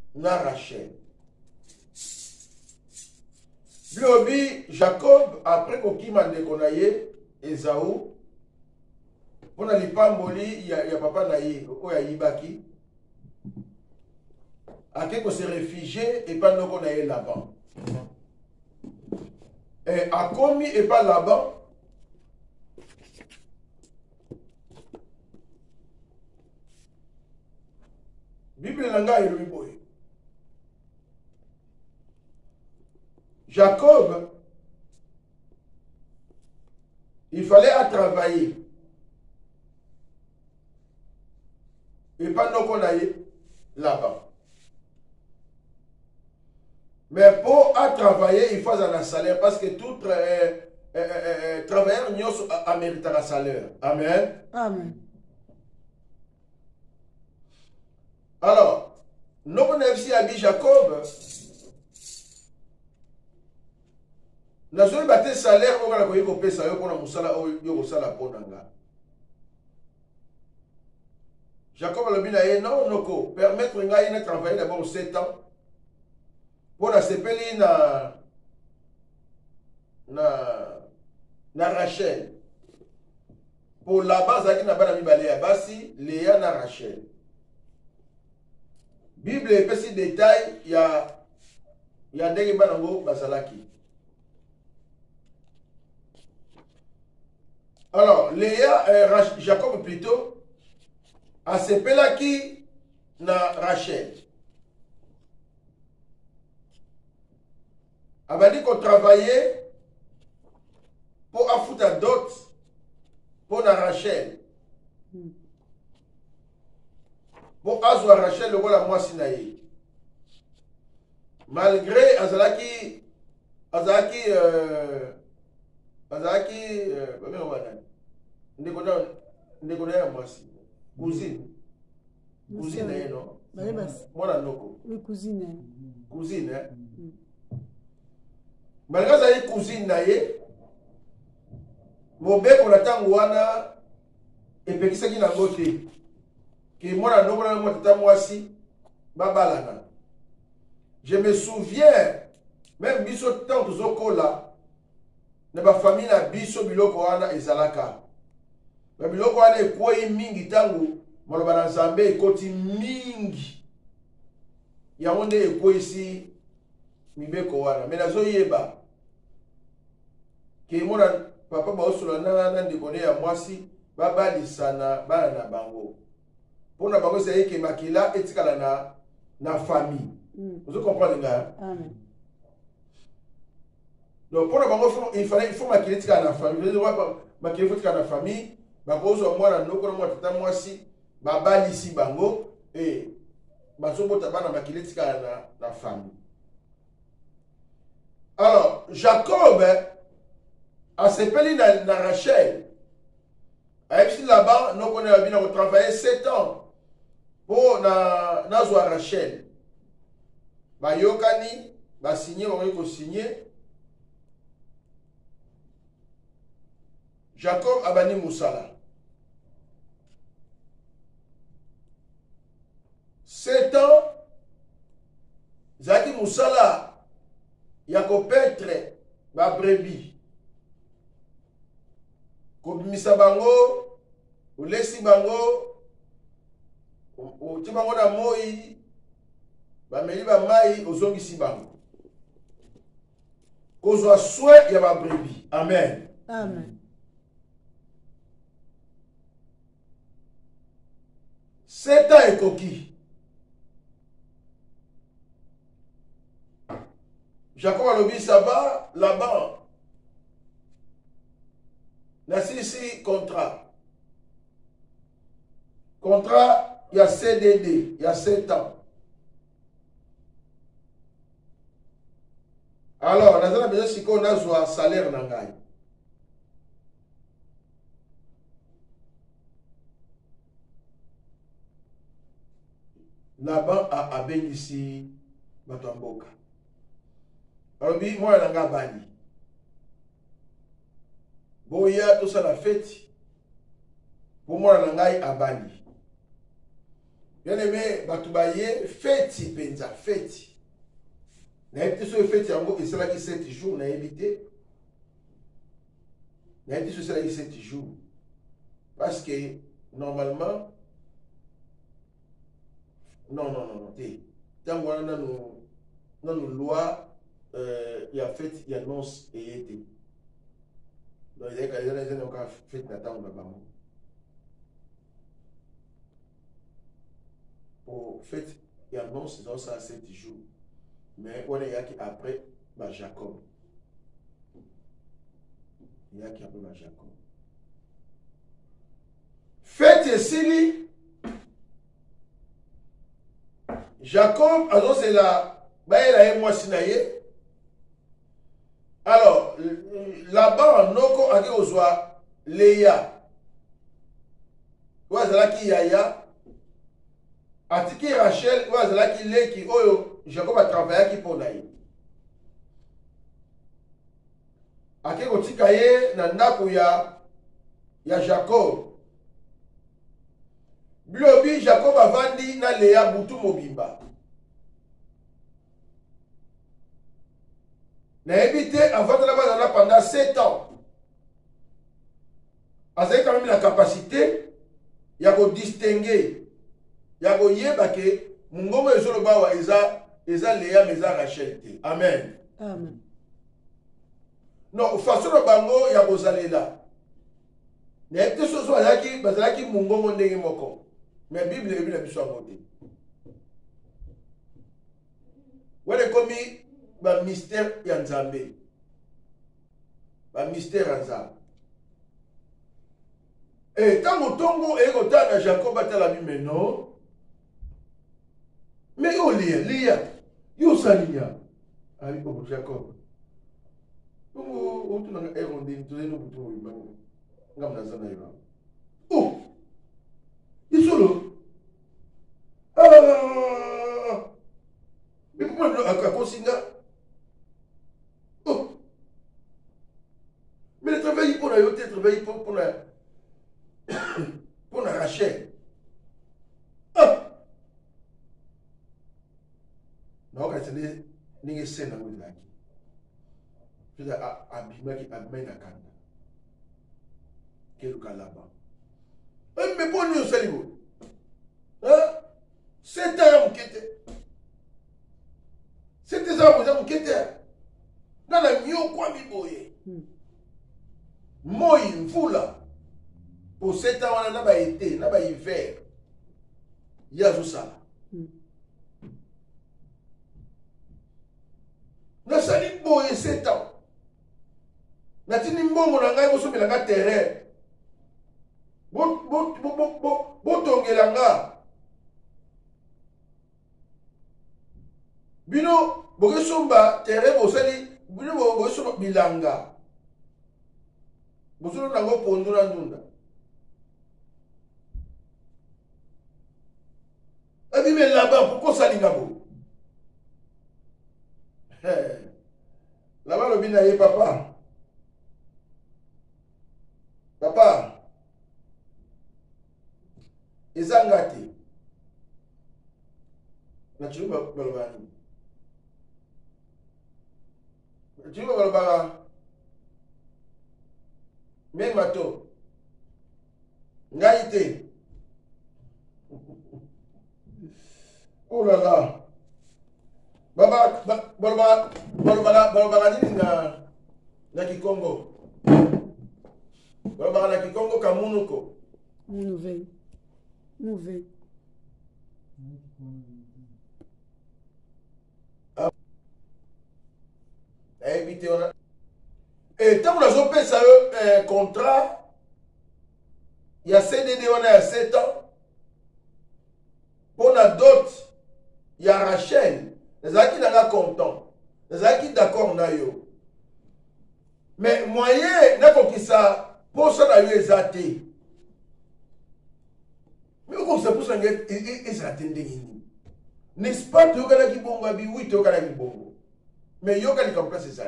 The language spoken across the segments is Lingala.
na Rachel. Blobi Jacob après kokima ndeko na ye Esaü pona lipamboli ya papa na ye oya yibaki ake ko se réfugier et pas ndoko na ye Laban. Et akomi et pas Laban Bible nanga elobi boye. Jacob, il fallait à travailler. Et pas non qu'on aille là-bas. Mais pour à travailler, il faut un salaire parce que tout travailleur a mérité un salaire. Amen. Amen. Alors, nous connaissons ici Jacob. Nous avons battu salaire pour que nous puissions payer pour nous salaire pour nous. Jacob a dit non, non, permettre de travailler d'abord 7 ans pour la CPL na Rachel. Pour la base, il y a Léa na Rachel. Bible est petit détail, il y a des banango basalaki. Alors, Léa, Jacob plutôt, a sepelaki na Rachel. Elle a dit qu'on travaillait pour affouter d'autres pour na Rachel. Pour azwa Rachel le voilà moi sinaï. Malgré Azalaki cousine non moi noko cousine malgré ça cousine naie mobe ko na tango wana epekisaki na ngote que moi noko na mo tata mwasi babalana. Je me souviens même biso tant zokola na ba famille na biso biloko wana ezalaka ba biloko wana ekoi mingi tangu maloba na Nzambe ekoti mingi ya onde ekoi si mibeko wana mais nazo yeba ke mona papa ba osula na ndikone ya mwasi babalisana bana na bango pona bango c'est que makila etikala na famille. Vous comprenez nga? Amen. Donc pour il faut maquiller la famille. Vous devez maquiller la famille. Bakozo mwana noko mwana tata mwasi babali si bango et bazobota bana maquiller la famille. Alors Jacob a sepeli na Rachel. Aïe là-bas nous connaissons bien travailler 7 ans pour na zo Rachel. Ba yokani ba signer on ko signer. Jacob a bani Moussala. 7 ans, Zaki Moussala, Yako Petre, ba brebis. Kobimisa bango, ulesi bango, utibango na moi, ba meli ba mai, ozongisi bango. Kozwa souhait ya ba brebis. Amen. Amen. 7 ans et coquille. Jacob a lobby ça va là-bas. N'a si contrat. Contrat, il y a CDD, il y a 7 ans. Alors, nous avons besoin si on a un salaire nangai. Laban a abengisi batamboka. Alors bi moi nanga bani. Boya tout ça la fête. Pour moi nanga abani. Bien aimé, Batoubaye, fête, penza, fête. N'a évité sur le fête, et c'est là qui 7 jours, n'a évité. N'a évité sur là qui 7 jours. Parce que, normalement, non, tant qu'on a nos lois, il y a fait, il y a annonce et été. Donc, il y a des gens qui ont fait n'attendre là-bas. Pour fait, il y a annonce, ils ont ça 7 jours. Mais on est qui après, Jacob. Il y a qui après Jacob. Faites ici, Jacob, alors c'est là, il a un mois sinaïe. Alors, là-bas, Noko a dit aux oies, Léa. Ouazala qui Yaya. Atiki Rachel, Ouazala qui Lé, qui Oyo, Jacob a travaillé qui pour naïe. Ake Kotikaye, Nandaku ya Jacob. Blobi Jacob a vendu na Léa Boutou Mobimba. N'a évité avant de la pendant 7 ans. Azay quand même la capacité, il y a qu'on distinguer, il y a qu'on yeba que Mungomo et Zolobawa Eza Léa Meza Rachel. Amen. Amen. Non, façon de bango, il y a qu'on s'allait là. N'a évité ce soit là qui Mungomo Ndenge Moko. Mais la Bible est bien montée. Voilà comme un mystère Yanzambe. Un mystère Yanzambe. Et tant que Tongo et Gotana Jacob a la Bible, non. Mais yo Lia, yo Salinia. Ah oui, pour Jacob. Oh, tu n'as pas hérondé, tu n'as pas hérondé. Oh! Il est solo. Mais pourquoi le Kosinga? Oh! Mais le travail pour la yote, le travail pour la Rachel. Ah! Non, quand c'est des scènes à vous dire. Je veux dire, Abimaki, Abimaki, Nakanda. Quel cas là-bas? Mais pour nous, c'est le hein? C'est un enquête. C'était ça, vous avez enquêté. Dans la mieux, quoi, mi boye. Moi, il faut là. Pour 7 ans, on n'a pas été, on n'a pas hiver. Il y a tout ça. Na sali boye 7 ans. Na tini mbongo na ngai boso belanga terrain. Botongelanga. Bino bogesomba terrain bosali bino bogesomba bilanga. Bosolo nango pondo na ndunda. Abi mais là-bas pourquoi ça lingabo? Là-bas le binaye papa. Papa. Ezangati. Na chiruba balobani. Chiruba balobara. Même mato. Ngaïté. Oh là là. Baba balobara nini na Kikongo. Balobara na Kikongo kamunuko. Mauvais. Mauvais. Éviter on a. Et tant que nous avons fait un contrat, il y a CDD, on a 7 ans. Pour la dot, il y a Rachel. Les gens qui n'ont content. Les gens qui d'accord nayo. Mais moyen, n'a pas ça, pour ça n'a eu exaté. Mais comme ça pour ça exaté n'est-ce pas tu as qui bon gabi oui tu as qui bon. Mais yo quand comme c'est ça.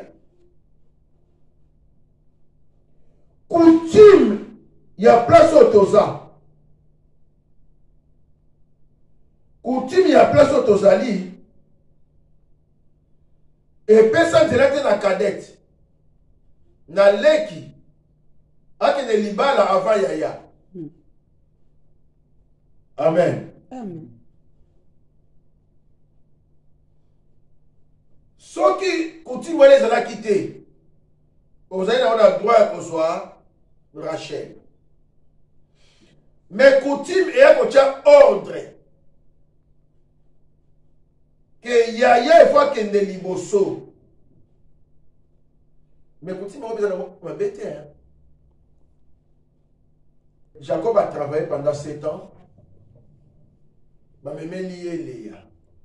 Coutume, il y a place au toza. coutume ya place oyo tozali epesa nzela te na kadete na leki akende libala avant yaya. Amen. Amen. Soki coutume wana ezalaki te ozali na wana droit ya kozwa Rachel. Mais coutume eya kotia ordre que yaya il faut akende liboso. Mais coutume wana eza na mabe te. Jacob a travaillé pendant 7 ans. Bamemeli ye Léa.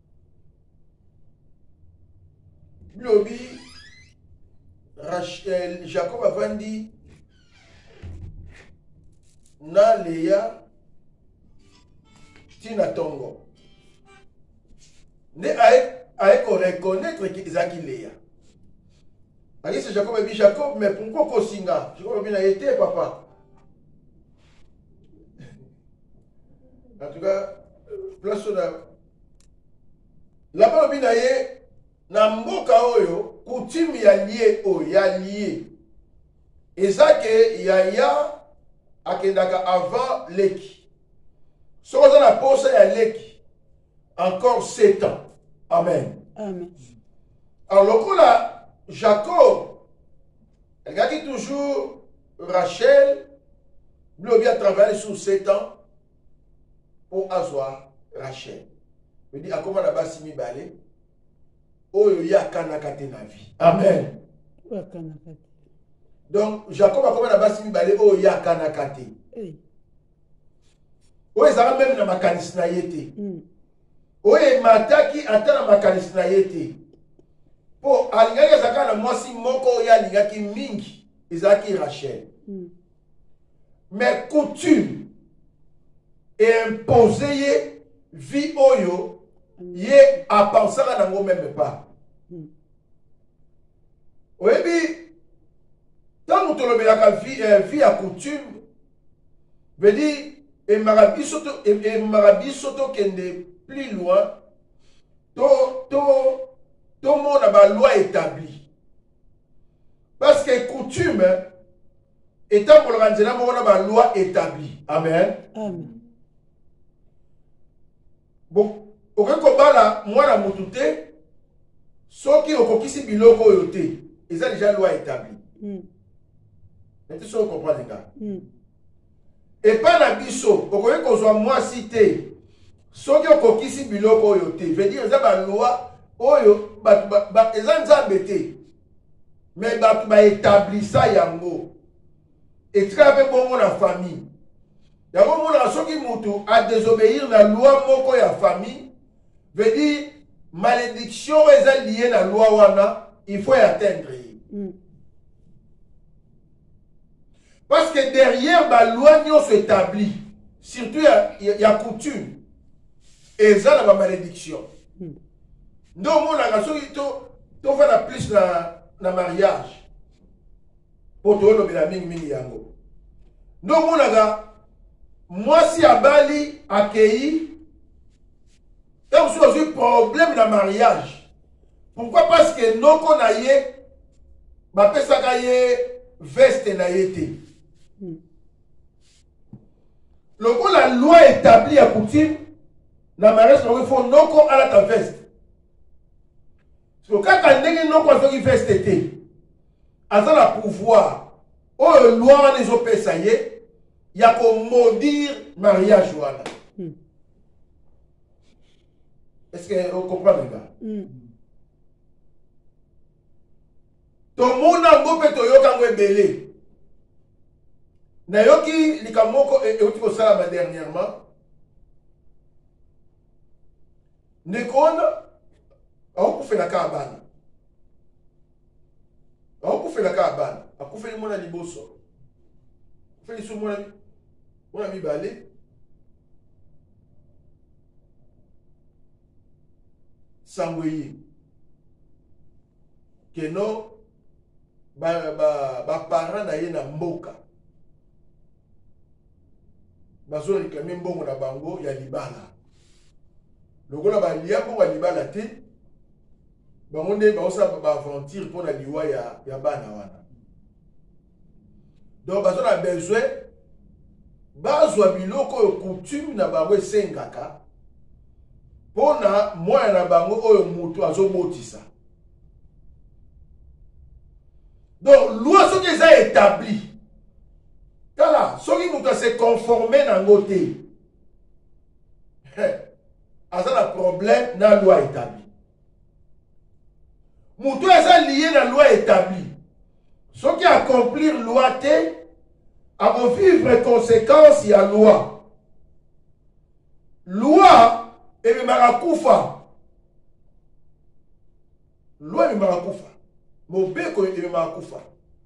Lobi Rachel, Jacob a vendu na Léa tina tongo. Ne aye ko reconnaître que Isaac Léa. Allez, c'est Jacob a dit Jacob, mais pourquoi Kosinga? Jacob a dit na été papa. En tout cas, place là-bas on binaye na mboka oyo coutume ya lié o ya lié ezake yaya akendaka avant leki so za na posa ya leki encore 7 ans. Amen. Amen. Alors lokola Jacob elle a toujours Rachel lui a travaillé sur 7 ans pour avoir Rachel. Je dis, à comment la base mi balé? Oh, il y a kanaka te na vie. Amen. Donc, Jacob a comment la base mi balé? Oh, il y a kanaka te. Oh, ils ont même na makanis na yete. Oh, il mataki ata na makanis na yete. Po, alingaki zaka na mwasi moko ya alingaki mingi. Izaki Rachel. Mais coutume et imposer vie oyo ye a pensé à nango même pas. Oyebi tant nous tolobelaka vie à coutume veut dire et marabi soto kende plus loin to monde ba loi établie parce que coutume étant pour l'organiser ba loi établie. Amen. Amen. Bon, okekobala mwana mutu te soki okokisi biloko oyo te eza déjà loi établie. Neti so comprendre nga. Et pas na biso okoki kozwa mwasi te soki okokisi biloko oyo te veut dire eza ba loi oyo eza nzambe te mais bato ba établissa yango etika pe bongo na famille. Yango mona soki mutu a désobéir na loi moko ya famille veut dire malédiction est liée na loi wana il faut y atteindre. Parce que derrière la loi nyonso établie surtout il y a coutume et ça na malédiction. Ndo mona soki to fa na plus na mariage pour to lo bila mingi yango. Ndo mona moi si abali accueilli donc si j'ai problème dans mariage pourquoi parce que non qu'on a yé ba pesa ka yé veste na yété le la loi établie à coutume na mariage il faut non qu'on a ta veste so quand ndenge non qu'on so veste été azala pouvoir oh loi les opesa yé il y a qu'on maudire mariage wana. Est-ce que vous comprenez là? Tout le monde a un peu de yoka ngwebele. Na yoki likamoko et otiko sala dernièrement. Nekona akufe na kabana. Akufe na kabana. Akufe ni mona liboso. Akufe ni sumona on a mis balé. Sangoyi. Que non, parents na na mboka. Bazo réclamer mbongo na bango ya libala. lokola balia mpo balibala te bango nde baosala baaventure mpo na liwa ya bana wana. Donc bazo na besoin bazwa biloko oyo coutume na bango esengaka mpona mwana na bango oyo moto azobotisa. Donc loi soki eza établi tala soki moto ase conforme nango te aza na problème na loi établi. Moto eza lié na loi établie. Ceux qui accomplir loi te, à vivre conséquence ya loi. Loi et marakufa. Loi et marakufa. Mobeko et marakufa.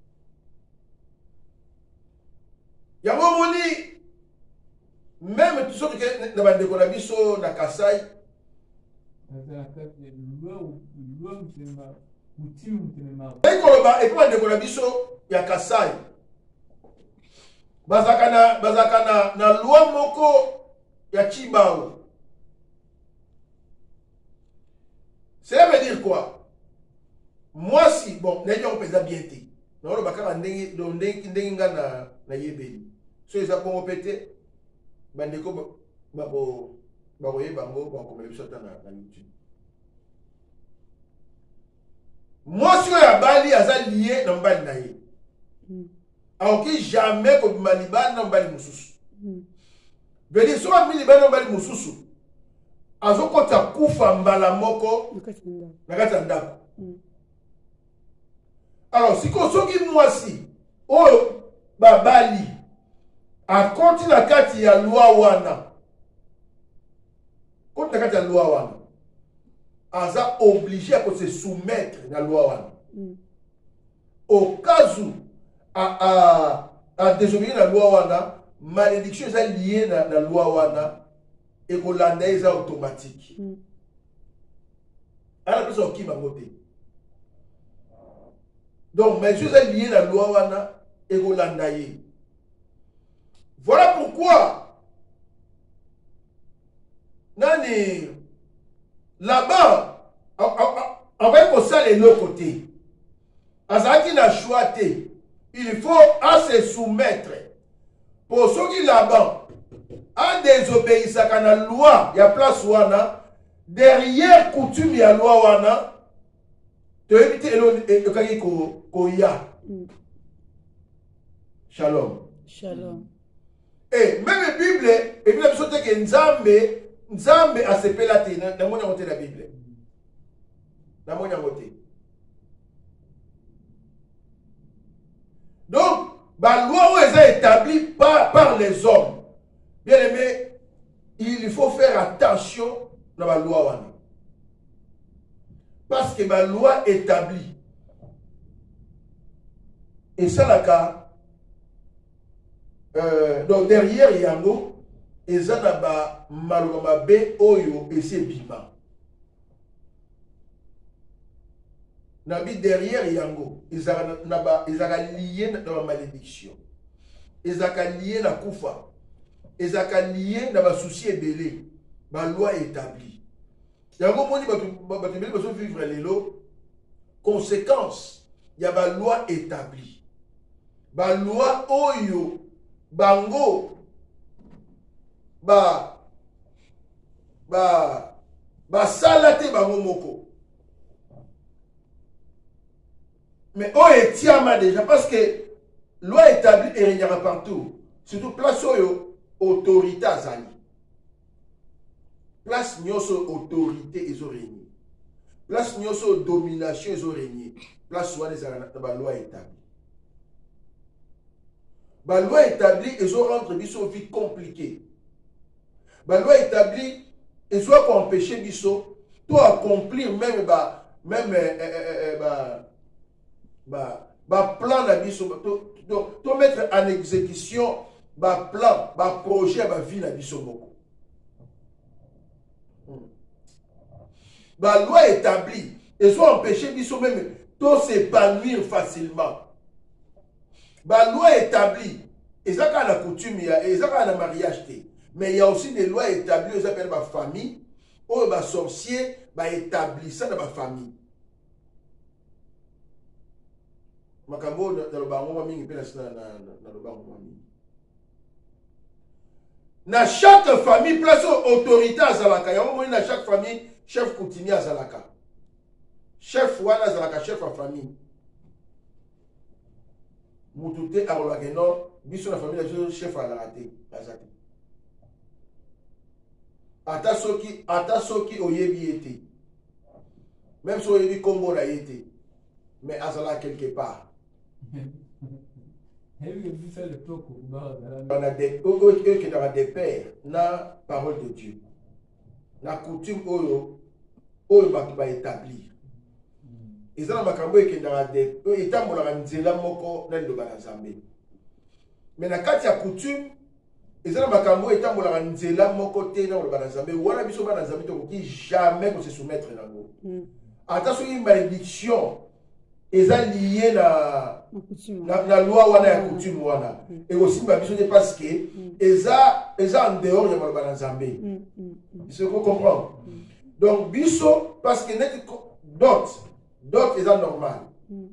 Ya moni même tout ce que na bande ko biso na Kasai. Et puis on décolle biso ya Kasai. Bazaka na loi moko ya Chibao. Ça veut dire quoi? Moi si bon, les gens pèsent bien té. Non le bakara ndenge na yebeli. So ils a pour pété bandeko babo baroye bango comme le sota na YouTube. Moi si ya bali aza lié na mbali na ye. Aoki jamais ko maliba na mbali mususu. Veut dire so maliba na mbali mususu. Azokota kufa mbala moko na kati ndako. Alors si ko soki mwasi oyo babali akonti na kati ya loi wana. Quand on a la loi, on est obligé à se soumettre à la loi. Au cas où à désobéir à la loi, malédiction est liée à la loi et qu'on l'analyse automatique. Alors, nous sommes qui m'a voté. Donc, mais je suis lié à la loi et qu'on l'analyse. Voilà pourquoi. Nani là-bas on va penser les autres côtés. Azaki n'a choix il faut à se soumettre pour ceux qui là-bas à désobéir à la loi, il y a place wana derrière coutume il y a loi wana te éviter le kaki koya. Shalom. Shalom. Et même la Bible et puis la chose que Nzambe a sepé la terre, n'a pas monté la Bible. N'a pas monté. Donc, la loi est établie par les hommes. Bien aimé, il faut faire attention dans la loi. Parce que la loi est établie. Et ça, la cas, donc derrière Yango, ezana maloma be oyo ese bima nabi derrière yango ezaka lié na malédiction, ezaka lié na kufa, ezaka lié na ba souci ebele ba loi établie yango moni batu bele baso vivre lelo conséquence ya ba loi établie ba loi oyo bango salate bango moko. Mais on est tiama déjà parce que loi établie et régnera partout. Surtout place oyo autorité azali. Place nyoso autorité ils ont régné. Place nyoso domination ils ont régné. Place soit les la loi établie. La loi établie ils ont rendu biso vie compliquée. La loi établie et soit pour empêcher biso tout accomplir même plan la biso tout mettre en exécution plan projet vie la biso beaucoup. La loi établie et soit empêcher biso même tout s'épanouir facilement. La loi établie et ça quand la coutume et ça quand la mariage. Mais il y a aussi des lois établies, ils appellent ma famille, oyo ba sorcier ba établissa dans ma famille. Makambo dans le bango mingi pe na le bango mingi. Na chaque famille place autorité azalaka. Ya mo na chaque famille chef coutumier azalaka. Chef wana azalaka chef en famille. Mutute arolaka no biso na famille na chef azalaka azalaka. Ata soki oyebi ete. Même si oyebi kombo na yete. Mais azala quelque part. On a des pères na parole de Dieu. Na coutume oyo ba établir. Ezala makambo ekendaka de etambolaka nzela moko na liloba na Nzambe. Mais na kati ya coutume ezala makambo etambolaka nzela moko te na liloba na Nzambe. Wana biso ba na Nzambe tokoki jamais ko se soumettre nango. Ata soki malédiction eza lié na loi wana ya coutume wana. Et aussi ba biso parce que eza en dehors ya liloba na Nzambe. Vous comprenez? Donc biso parce que net d'autres est normal.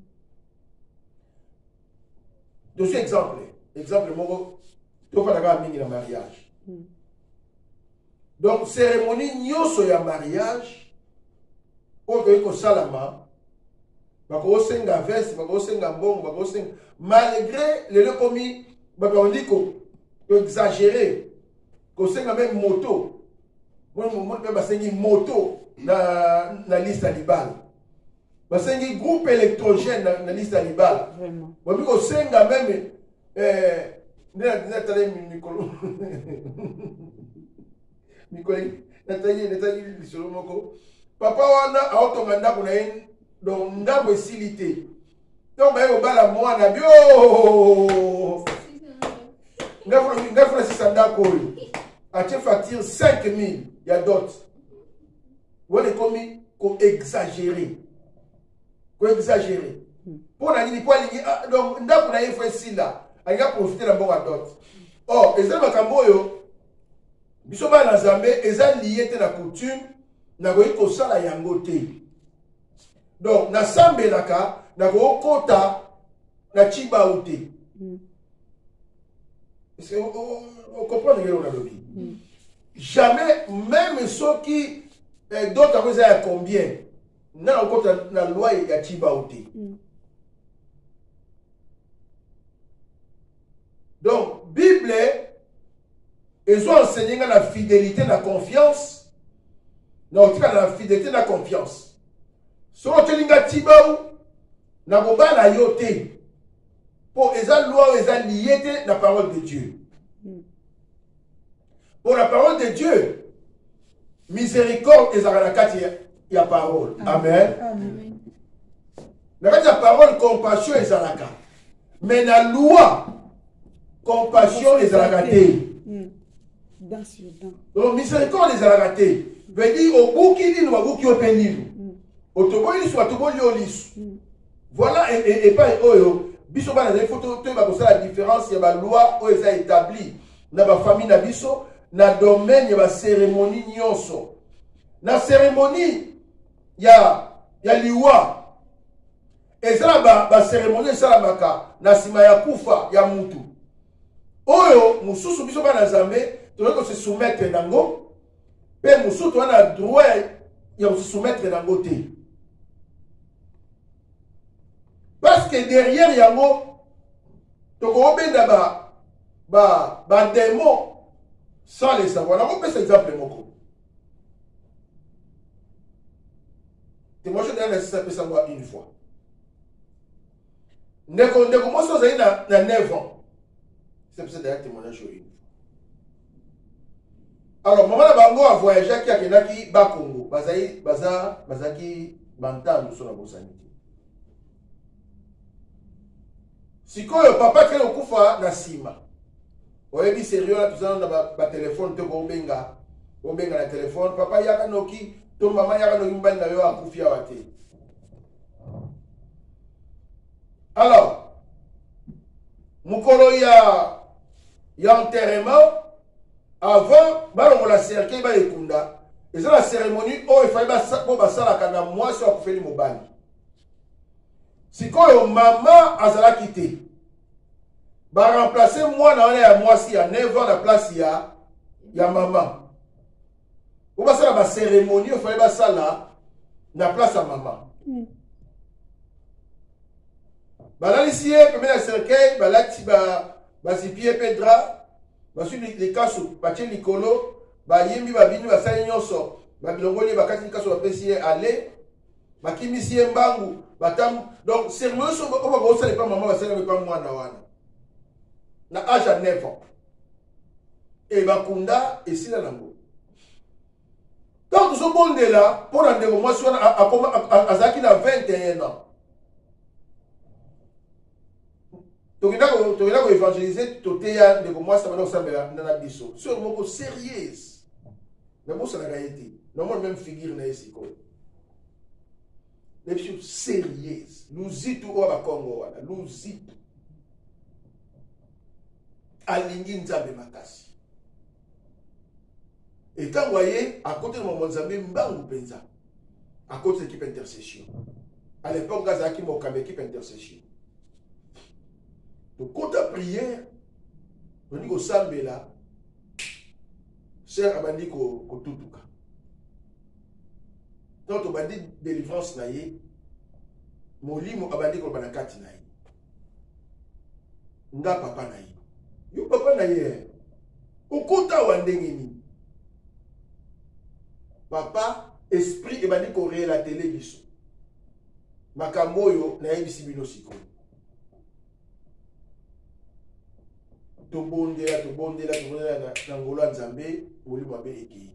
De ce exemple, moi, tu vas faire un mariage. Donc, cérémonie nyoso ya mariage, au que salama, bako senga veste, bako senga mbongo, bako senga malgré les commis, bako dit ko exagéré, ko senga même moto. Moi même sengi moto na liste animale. Parce que un groupe électrogène dans la liste animale. Vraiment. Parce que c'est même. Papa wana a otomanda kuna donc ndabo esilité. Donc ba yo bala mwana bio. Ngafuna sisanda ko. A te facture 5000, il y a d'autres. Vous les commis ko exagérer. Ko exagérer. Pour la ligne donc ndako na yefo sila, anga profiter na bonga d'autres. Oh, ezali makambo yo biso ba na Nzambe eza lié te na coutume na ko ikosala yango te. Donc na sambelaka na ko kota na chiba ote. Est-ce que vous comprenez ce que on a dit? Jamais même ceux qui d'autres choses à combien na okota na loi ya chiba ote. Donc Bible ils ont enseigné la fidélité, la confiance. Non, tu as la fidélité, la confiance. Si on te dit que tu as la yoté, pour les lois, les liées la parole de Dieu. Pour la parole de Dieu, miséricorde et il y a parole. Amen. Amen. La parole, compassion et zaraka. Mais la loi, compassion et zaraka. Donc, miséricorde et zaraka. Veut dire au bout qui dit, au bout qui est pénible. Au tobo il soit tobo liolis. Voilà et pas oyo. Biso ba na photo to ba ko la différence ya ba loi o eza établi na ba famille na biso na domaine ya ba cérémonie nyonso. Na cérémonie ya liwa. Ezala ba cérémonie sala maka na sima ya kufa ya mutu. Oyo mususu biso ba na Nzambe to ko se soumettre nango. Pe mususu wana droit ya se soumettre nango te. Parce que derrière yango, tu as ba démon sans les savoir. On peut cet exemple moko. Témoignage d'un nécessaire peut savoir une fois. Ndeko moso zali na 9 ans. C'est pour ça d'ailleurs témoignage une fois. Alors maman na bango a voyagé qui a kenaki ba Congo. Bazaki banta muso na bosani. Sikoyo papa kele okufa na sima. Oyebi sérieux là tout ça na ba téléphone te bombenga na téléphone papa yaka noki to mama yaka noki mbali na yo akufia wate. Alors mukolo ya enterrement avant balongo la cercueil ba ekunda Et c'est la cérémonie où il fallait que na moi si on fait le mobile. Si quand maman azala quitté, va remplacer moi dans les moi si à 9 ans la place il y a maman. Ou va ça la cérémonie il fallait ça là na place à maman. Bah là ici comme la cercueil, bah là ti ba si pied pedra, bah sur les casso, ba tien nicolo. Ba yembi ba binu ba sali nyonso ba bilongoli ba kati kaso ba pesi aller ba kimisi mbangu ba tam donc serment so ba ko sali pa maman ba sali pa mwana wana na âge à 9 ans et ba kunda et sila nango donc so bonde là pour la négociation azaki na 21 ans tokenda ko évangéliser toteya ndeko mwasi bana osambela na biso sur moko sérieuse. Mais bon, ça n'a pas été. Normalement, même figure n'a pas été. Les choses sérieuses. Nous y tout au Congo. Nous y tout. Alingi Nzambe makasi. Et quand vous voyez, à côté de mon Nzambe, Mbangu Penza. À côté de l'équipe intercession. À l'époque, Gazaki Mokabe, équipe intercession. Donc, quand la prière, on dit que Sambe là, cher abandi ko tutuka. Donc to bandi délivrance na ye. Molimo abandi ko banakati na ye. Nga papa na ye. Yo papa na ye. Okuta wandengeni. Papa esprit ebandi ko la télé biso. Makambo yo na yebisi bino siko. Tobondela na ngolo ya Nzambe molimo mabe eki.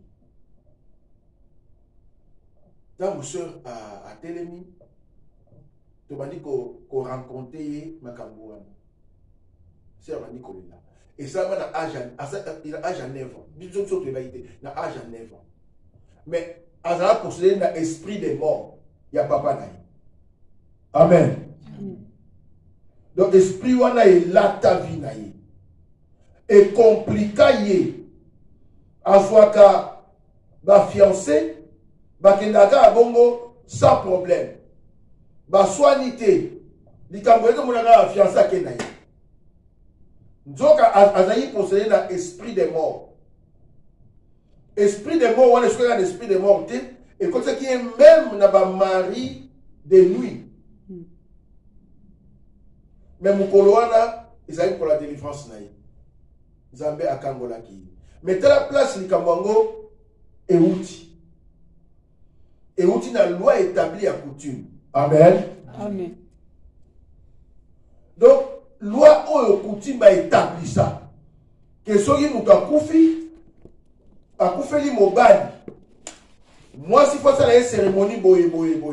Dans mon soeur à Télémi, tu m'as dit qu'on rencontrait makambo wana. C'est un Nicolas. Et ça va à âge à 9 ans. Disons que tu vas y na âge à 9 ans. Mais à ça posséder dans l'esprit des morts, il y a papa naï. Amen. Donc l'esprit wana est là ta vie naï. Et compliqué avoir qu'à fiancé bakendaka bongo sans problème ba soinité likambo ete monaka fiancé akenai nzoka azayi posséder na esprit des morts wana soka na esprit des morts te et comme ça qui est même na ba mari de nuit mais mukolo wana ezali pour la délivrance na ye Nzambe akangola ki. Mais à la place likamwango euti. Euti na loi établie à coutume. Amen. Amen. Donc loi oyo coutume ba établi ça. Que soki mutu akufeli mobali. Moi si faut ça la cérémonie boye.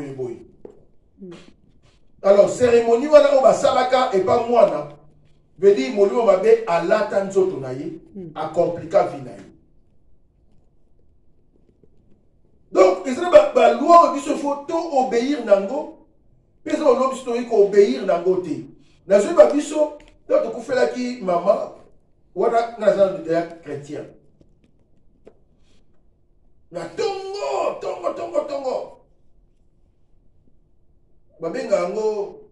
Alors cérémonie wana o ba salaka et pas mwana. Veut dire molimo mabe alata nzoto na ye accomplir vie na ye. Donc il ba loi biso faut to obéir nango pesa lo biso to obéir nango te na zo ba biso to ko fela ki mama wana na za de chrétien na tongo babenga ngo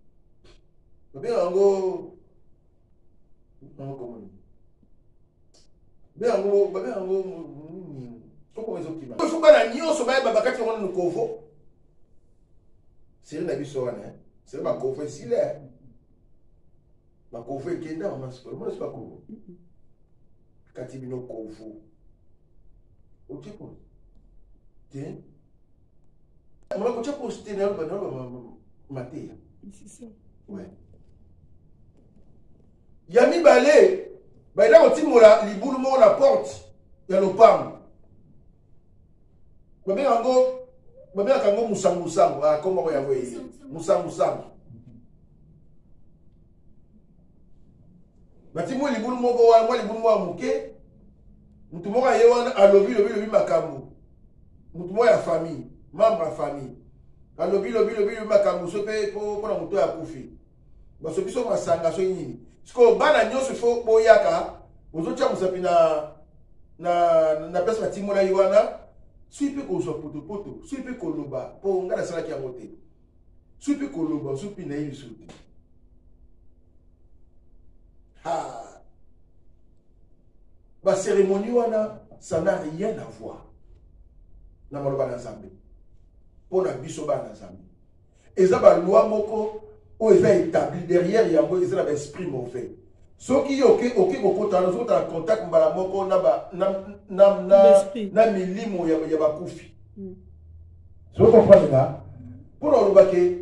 c'est la biso wana c'est ba kovo sile ba kovo kenda ma c'est pas kovo katibino kovo ok quoi tiens on va continuer pour c'était là maté C'est ça. ouais Yami balé, bah là on timola libulu mo la porte ya lopango. Babe kango musangu ah comment on y avait musangu. Batimo libulu mo go wa libulu mo amuke. Mutu mo ye wana alobi makambu. Mutu mo ya famille, membre ya famille. Alobi makambu so pe po na mutu ya kufi. Baso biso masanga so nini. Parce que bana nyoso fo boyaka ozotia musapi na place matimo na yiwana soki mpe kozwa potopoto soki mpe koloba mpo ngai nasalaki yango te soki mpe koloba soki mpe nayebi biso te bacérémonie wana ça n'a rien à voir na maloba na Nzambe mpo na biso bana Nzambe eza baloi moko oyo eza établi derrière yango eza na baesprit mauvais soki oke kokota na contact mbala moko na milimo ya bakufi soki comprendre nga mpona olobake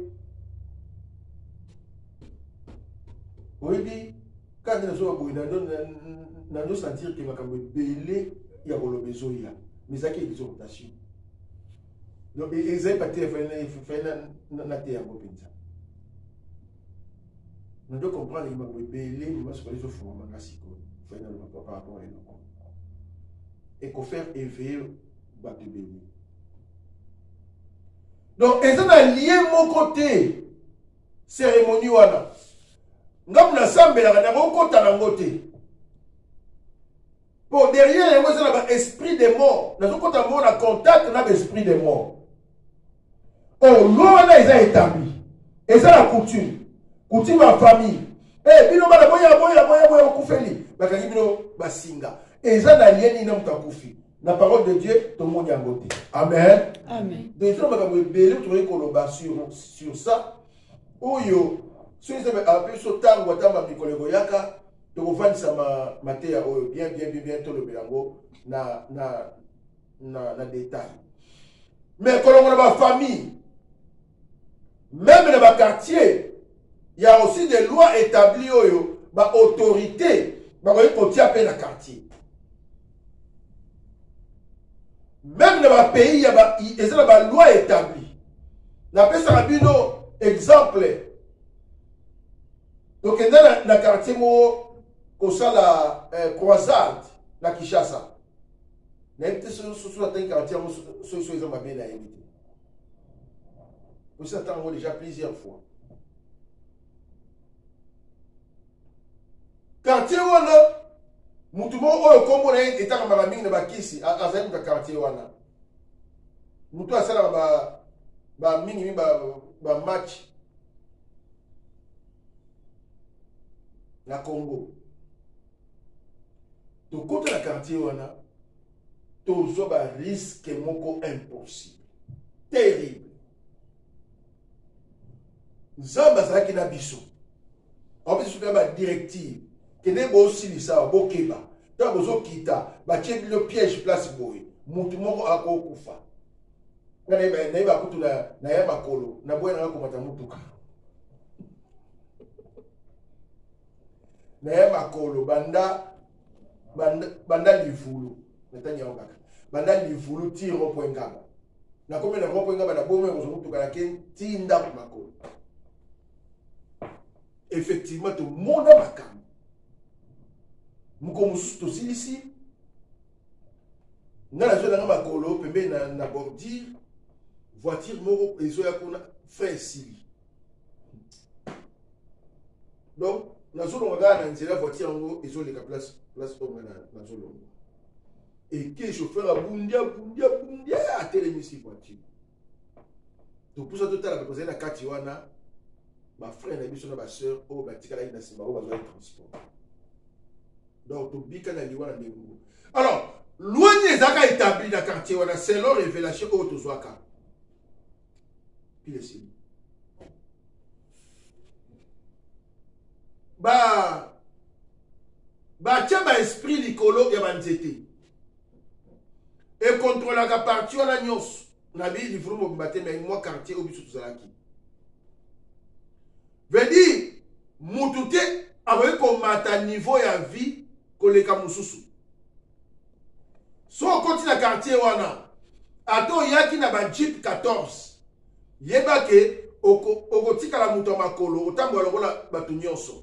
oyebi kande nazo baboyi nando sentir ke makambo ebele ya koloba ezoya mais ezalaki exhortation donc ezali bate fai na te yango mpenza nando comprendre ke makambo ebele masokola ezofungwamanga sikoyo fai na loba par rapport à eloko ekofaire éveiller bato ebele donc eza na lie moko te cérémonie wana ngamu nasambelaka nakokota nango te pour derrière yango eza na baesprit de mort nazokota mo na contact na baesprit de mort oyo lo wana eza établi eza na coutume ya famille bino bana boya okufeli bakangi bino basinga eza na lie nini na moto akufi na parole de Dieu tomoni yango te amen donc eza makambo ebele tokoki koloba sur ça oyo soki eza apeso ntango atamba mikolo ekoyaka tokovandisa mateya oyo bien tolobela yango na détail mais kolongo na bafamille même na baquartier il y a aussi des lois établies oyo baautorité bakoki kotia mpe na quartier même na bapays eza na baloi établie napesaka bino exemple tokenda na quartier moko kosala croisade na Kinshasa nayebi te soso atangi quartier yango soso eza mabe nayebi te osi atanga yango déjà plusieurs fois quartier wana mutu moko oyo kombo na ye etangamaka mingi na bakisi azali mutu quartier wana mutu asalaka bamingi bamatch na Congo tokota na quartier wana tozwa barisque moko impossible terrible Nzambe azalaki na biso abiso na badirective kende bosilisa bokeba ntango bozokita batie bino piège place boye mutu moko akokufa nayeba kutu na ya makolo na boye nanga komata mutuka na ya makolo banda livulu netanya ngaka banda livulu ti ropo ngaba na komena ropo ngaba na bome kozomutuka na ken ti ndako makolo effectivement tout monde makambo muko mususu tosilisi ngana zo na makolo pembe na bordure voiture moko ezoya kuna frère sili donc nazolonga na nzela voiture yango ezoleka place oyo nazolonga eke chauffeur abundia atelemisi voiture topusa totala bakozali na kati wana bafrère na biso na basœur oyo batikalaki na nsima oyo bazwaki transport donc tobika na liwa na ndenge alors loini ezalaka établi na quartier wana selon révélation oyo tozwaka pile sili batia baesprit likolo ya banzete ekontrolaka parti wana nyonso na bili livulu mobimba te mai mwa quartier oyo biso tozalaki veut dire mutu te akoki komata niveau ya vie koleka mosusu so okoti na quartier wana ata oyaki na bajip 14 yebake okotikala mutu ya makolo otambola lokola bato nyonso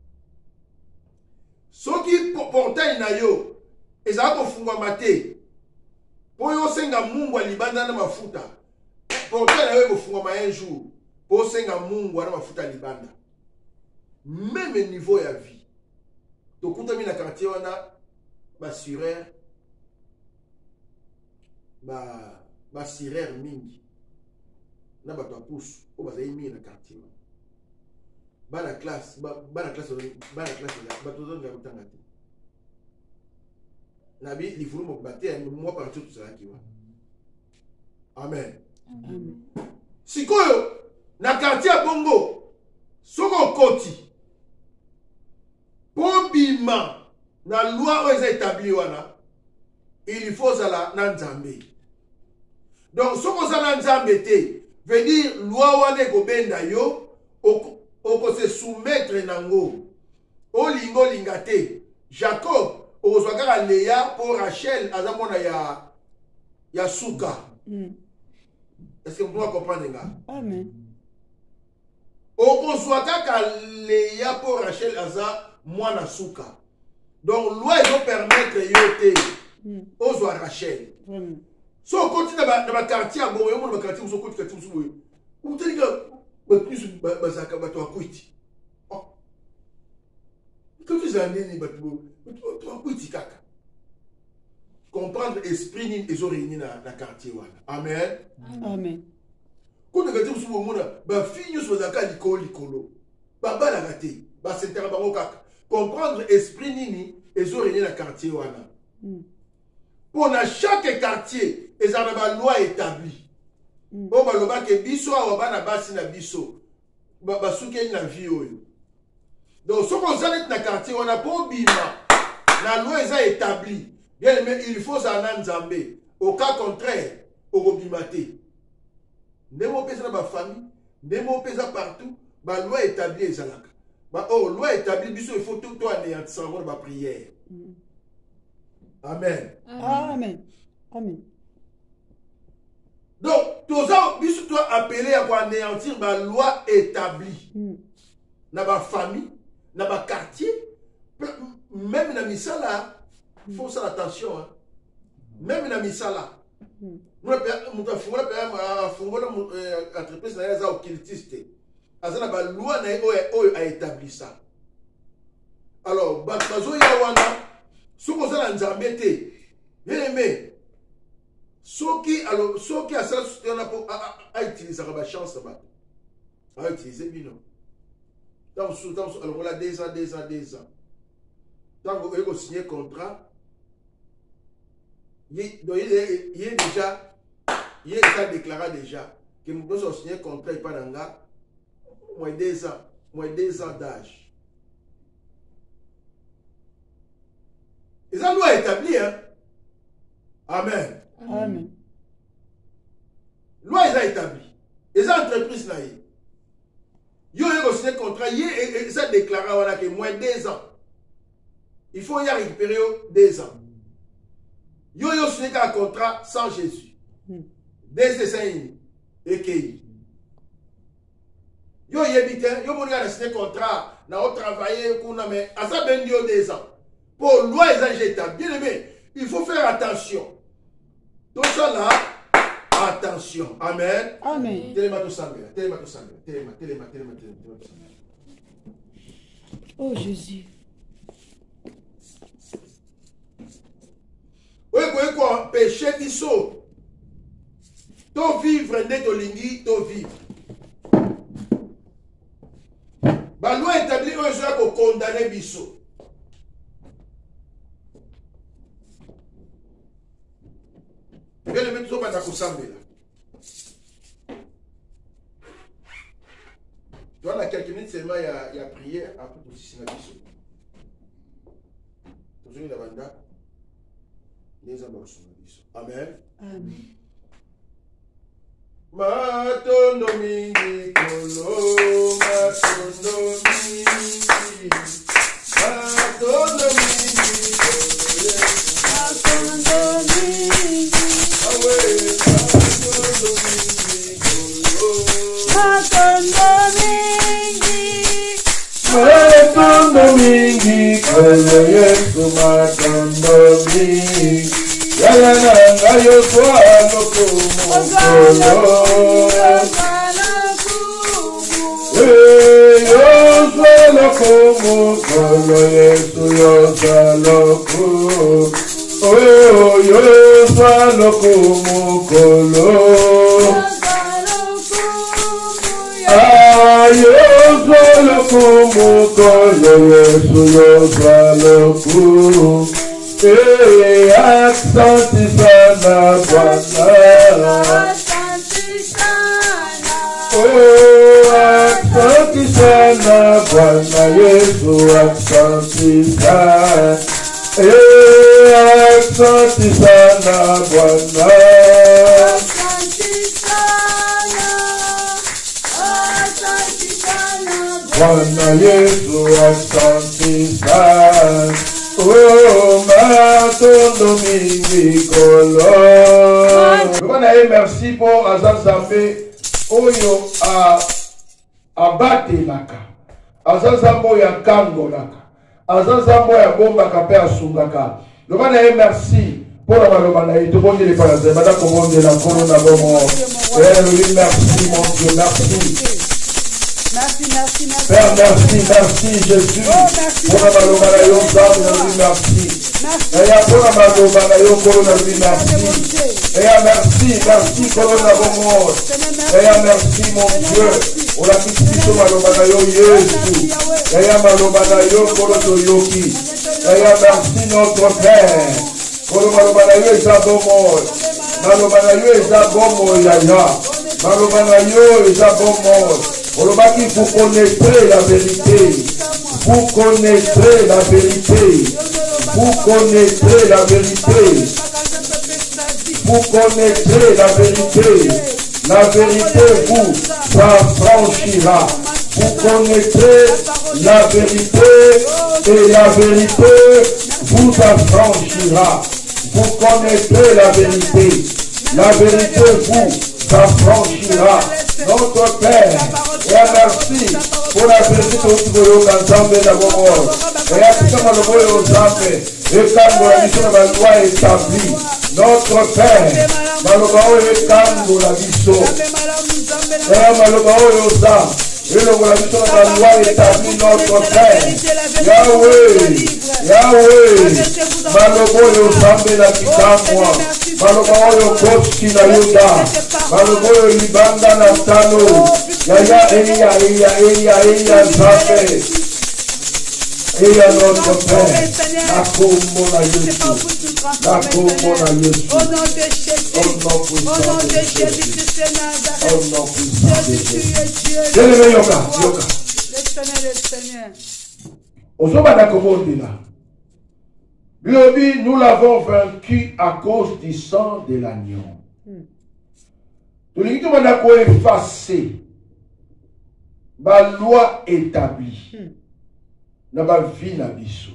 soki portail na yo ezala kofungwama te mpo yo osenga mungu alibanda na mafuta portail na yo ekofungwama un jour mpo osenga mungu na mafuta alibanda même niveau ya vie tokutami na quartier wana basureur ba sirère mingi na bato ya pusu oyo bazali mingi na quartier bana classe bato ozonga kotanga te na bi livulu mokoba te mwa parti tozalaki wana. Amen. Sikoyo na quartier ya bongo soki okoti po bima na loi oyo eza établi wana il faut ozala na nzambe. Donc soki oza na nzambe te veut dire loi wana ekobenda yo okose soumettre nango olinga olinga te. Jacob okozwa kaka Léa po Rachel aza mwana ya suka. Est-ce que vous pouvez comprendre nga? Amen. Okozwa kaka Léa po Rachel aza mwana suka. Donc loi ezo permettre yo te ozwa Rachel. So continue dans ma quartier à bon, mon quartier vous côté quartier vous. Vous tenez que plus bazaka bato akwiti. Oh. Quand vous allez ni bato akwiti kaka. Comprendre esprit ni ezo réunir na quartier wana. Amen. Amen. Quand vous quartier vous mona ba fille so bazaka likolo. Baba la gâté, ba sentera bango kaka. Comprendre esprit nini ezo réunir na quartier wana. Pour chaque quartier, ils ont une loi établie. Bon, baloba ke biso awa bana basi na biso. Ba souke na vie oyo. Donc ce qu'on a dans quartier, on a pas bima. La loi est établie. Bien mais il faut ça en Nzambe. Au cas contraire, au bimate. Nemo pesa ba famille, nemo pesa partout, ba loi établie ezalaka. Ba loi établie biso il faut tout anéantir ba prière. Amen. Amen. Amen. Donc, tous ça, biso toi appelé à anéantir la loi établie. Dans ma famille, dans ma quartier, même dans misala, il faut faire attention. Hein. Même dans misala. Nous avons entreprise qui occultiste. La loi a établi ça. Alors, bazo yawana. Si vous avez un Nzambe, bien aimé, ceux qui a ça, à utiliser la chance, à utiliser bien. Alors, on a 2 ans. Tant que vous avez signé un contrat, il est déjà, il est déclaré déjà que nous avons signé un contrat, il n'y a pas moins 2 ans d'âge. Et ça doit établir. Hein? Amen. Amen. Loi est établie. Et ça entreprise là. Yo a signé contrat, et ça déclaré voilà que moins 2 ans. Il faut y récupérer 2 ans. Yo signé un contrat sans Jésus. 2 ans et qui. Yo habite, yo mon gars signé un contrat, na au travailler mais à ça ben 2 ans. Pour loi établie. Bien aimé, il faut faire attention. Tout ça là, attention. Amen. Amen. Oh Jésus. Oui, quoi, péché biso. To vivre net au lingi, to vivre. La loi établie un jour pour condamner biso. Bien le mettre dans la kosambela. Dans la quelques minutes seulement il y a prière après tout si na biso. Toujours la banda. Les amours sont biso. Amen. Amen. Matondo mingi kolo, matondo mingi. Matondo mingi kolo. Matondo mingi. Matondo mingi, kwele Yesu matondo mingi, yala nanga yoswa loko mokolo, yoswa loko mokolo, Yesu yoswa loko. Oh, yo sois le kumukolo. Ah, yo sois le kumukolo. Yo sois le kumukolo. Eh, accenti sana Bwana. Oh, accenti sana Bwana Yesu, accenti sana. Accenti sana Bwana. Bwana Yesu, accenti sana. Oh, matondo mingi kolo. Merci pour Azazambe. Oyo abatelaka. Azazambo ya kangolaka. Azazambo ya bombaka pe asungaka. Merci pour la malomana. Tout le monde est pas là. Madame, comment on est là? Comment on a bon? Merci mon Dieu, merci. Merci. Père, merci Jésus. Pour la malomana, merci. Et pour la malomana, merci, Corona Bomo. Et merci, mon Dieu. On a dit que malomana yo Jésus. Et malomana yo Koroto Yoki. Et merci, notre Père. Pour malomana yo Isabomo. Malomana yo Isabomo Yaya. Malomana yo Isabomo. Vous connaîtrez la vérité. Vous connaîtrez la vérité. Vous connaîtrez la vérité. Vous connaîtrez la vérité. La vérité vous affranchira. Vous connaîtrez la vérité et la vérité vous affranchira. Vous connaîtrez la vérité. La vérité vous affranchira. Notre Père, et merci pour la vérité que vous avez ensemble d'abord. Et à tout moment, nous voyons ensemble. Et quand la mission de la loi est établie, notre Père, malheureusement, et quand la mission, et malheureusement, et le la mission de la loi est établie, notre Père, Yahweh, malheureusement, ensemble la kitamwa, malheureusement, koski na yuda, malheureusement, libanda na tano, Eya, Zafé. Eya, notre Père. La combo na Jésus. La combo na Jésus. Au nom de Jésus. Au nom de Jésus, tu es Nazareth. Jésus, tu es Dieu. Le Seigneur. Nous l'avons vaincu à cause du sang de l'agneau. Nous l'avons effacé. La loi établie. Dans la vie na biso.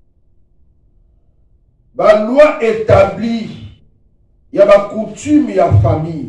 La loi établie. Il y a ma coutume, il y a famille.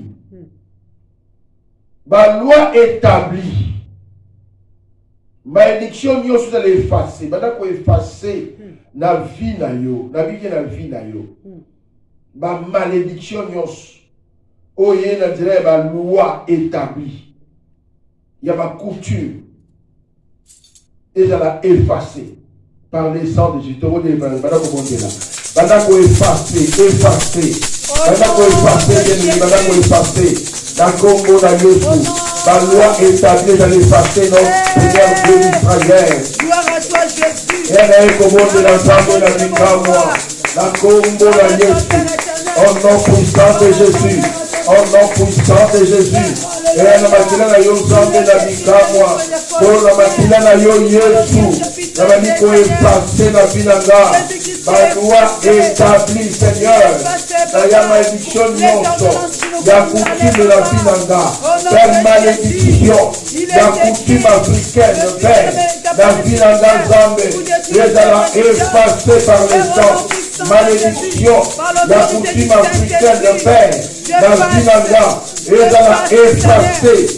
La loi établie. Malédiction, nous sommes effacés. Nous sommes effacés dans la vie na yo. Dans la vie na yo. La malédiction, nous sommes la loi établie. Il y a ma coutume. Et ça l'a effacé par les sang de Jésus. Madame, comment on est là? Madame, effacé. Madame, effacé. La Congo, la Yesu. La loi établie, elle effacé notre Seigneur Dieu d'Israël. Gloire à toi, Jésus. Elle a commandé l'ensemble de la vie à moi. La Congo, la Yesu. Au nom puissant de Jésus. Au nom puissant de Jésus. Et la matina na yo zambe na bikamwa. Pour la matina na yo Yesu. La maniko effacé la binanga. La loi établie, Seigneur. La ya malédiction nyonso. Ya coutume de la binanga. Père malédiction. Ya coutume africaine, Père. La binanga zambe. Les a effacé par le sang. Malédiction. La coutume africaine, de Père. La binanga. Et a effacé.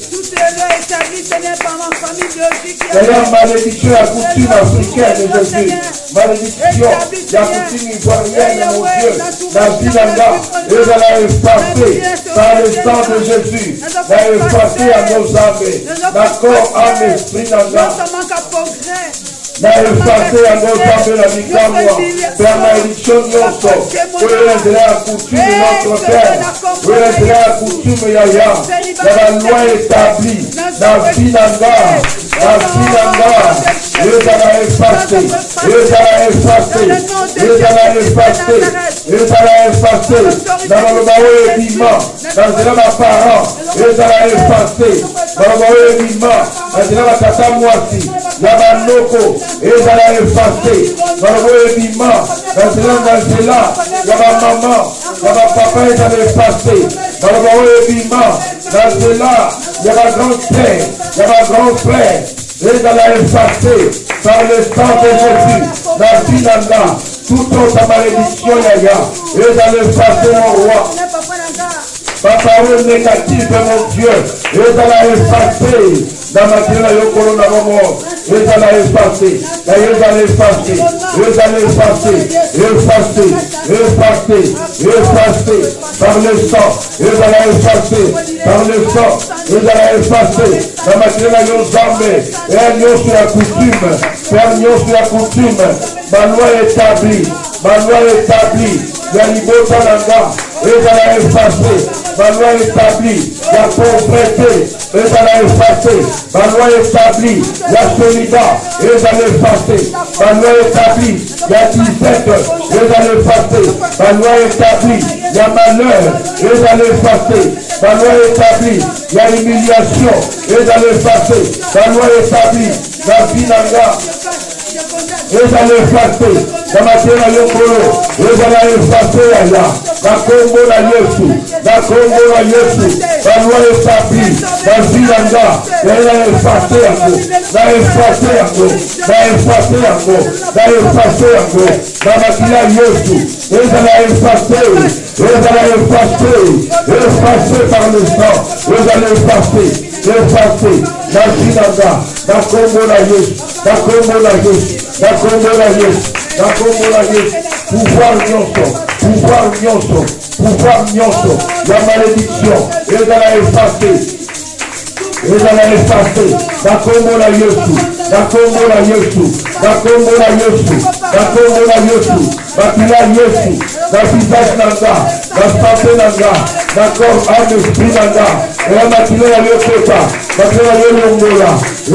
Seigneur, malédiction la coutume africaine de Jésus. Malédiction la coutume ivoirienne, mon Dieu. La binanga, et elle a effacé par le sang de Jésus. Elle a effacé à nos âmes. D'accord, âme, esprit, nanga. na effacer yango nzambe na mikamwa mpe ya malédiction nyonso oyo ezela ya coutume de notre terre oyo ezela ya coutume ya baloi établi na vie na nga ezala effacer na maloba oyo ebima na nzela baparent ezala effacer maloba oyo ebima na nzela batata mwasi ya banoko ezala effacer maloba oyo ebima na nzela ya bamama ya bapapa ezala effacer maloba oyo ebima na nzela ya bagrand-père ya bagrand-frère ezala effacer par le sang de Jésus na vie na nga toute autre malédiction yaya ezala effacer mon roi. Ma parole négative, mon Dieu, ezala effacer dans ma vie, yo kolona momo, ezala effacer, ezala effacer, ezala effacer, par le sang, ezala effacer, par le sang, ezala effacer dans ma vie, yo zambe, et nous sur la coutume, faire nous sur la coutume, ma loi établie, ya libota nanga, ezala effacer. Ma loi établie, la pauvreté, ezala effacer. Ma loi établie, la solidarité, ezala effacer. Ma loi établie, la disette, ezala effacer. Ma loi établie, la malheur, ezala effacer. Ma loi établie, la humiliation, ezala effacer. Ma loi établie, la finanga, ezala effacer. Na matera yokolo, ezala effacer ya. Na kombo na Yesu, na kombo na Yesu, na loi établie, na vilanga, na effacer yango, na effacer yango, na effacer yango, na effacer yango, na makila Yesu, ezala effacer, ezala effacer, effacer par le sang, ezala effacer, na vilanga, na kombo na Yesu, na kombo na Yesu, na kombo na Yesu, na kombo na Yesu, pouvoir nyonso, la malédiction, ezala effacer, na kombo na Yesu, na kombo na Yesu, na kombo na Yesu, na kombo na Yesu, bakila Yesu, na visage nanga, na santé nanga, na corps, âme, esprit nanga, et makila ya yokota, makila yolongola,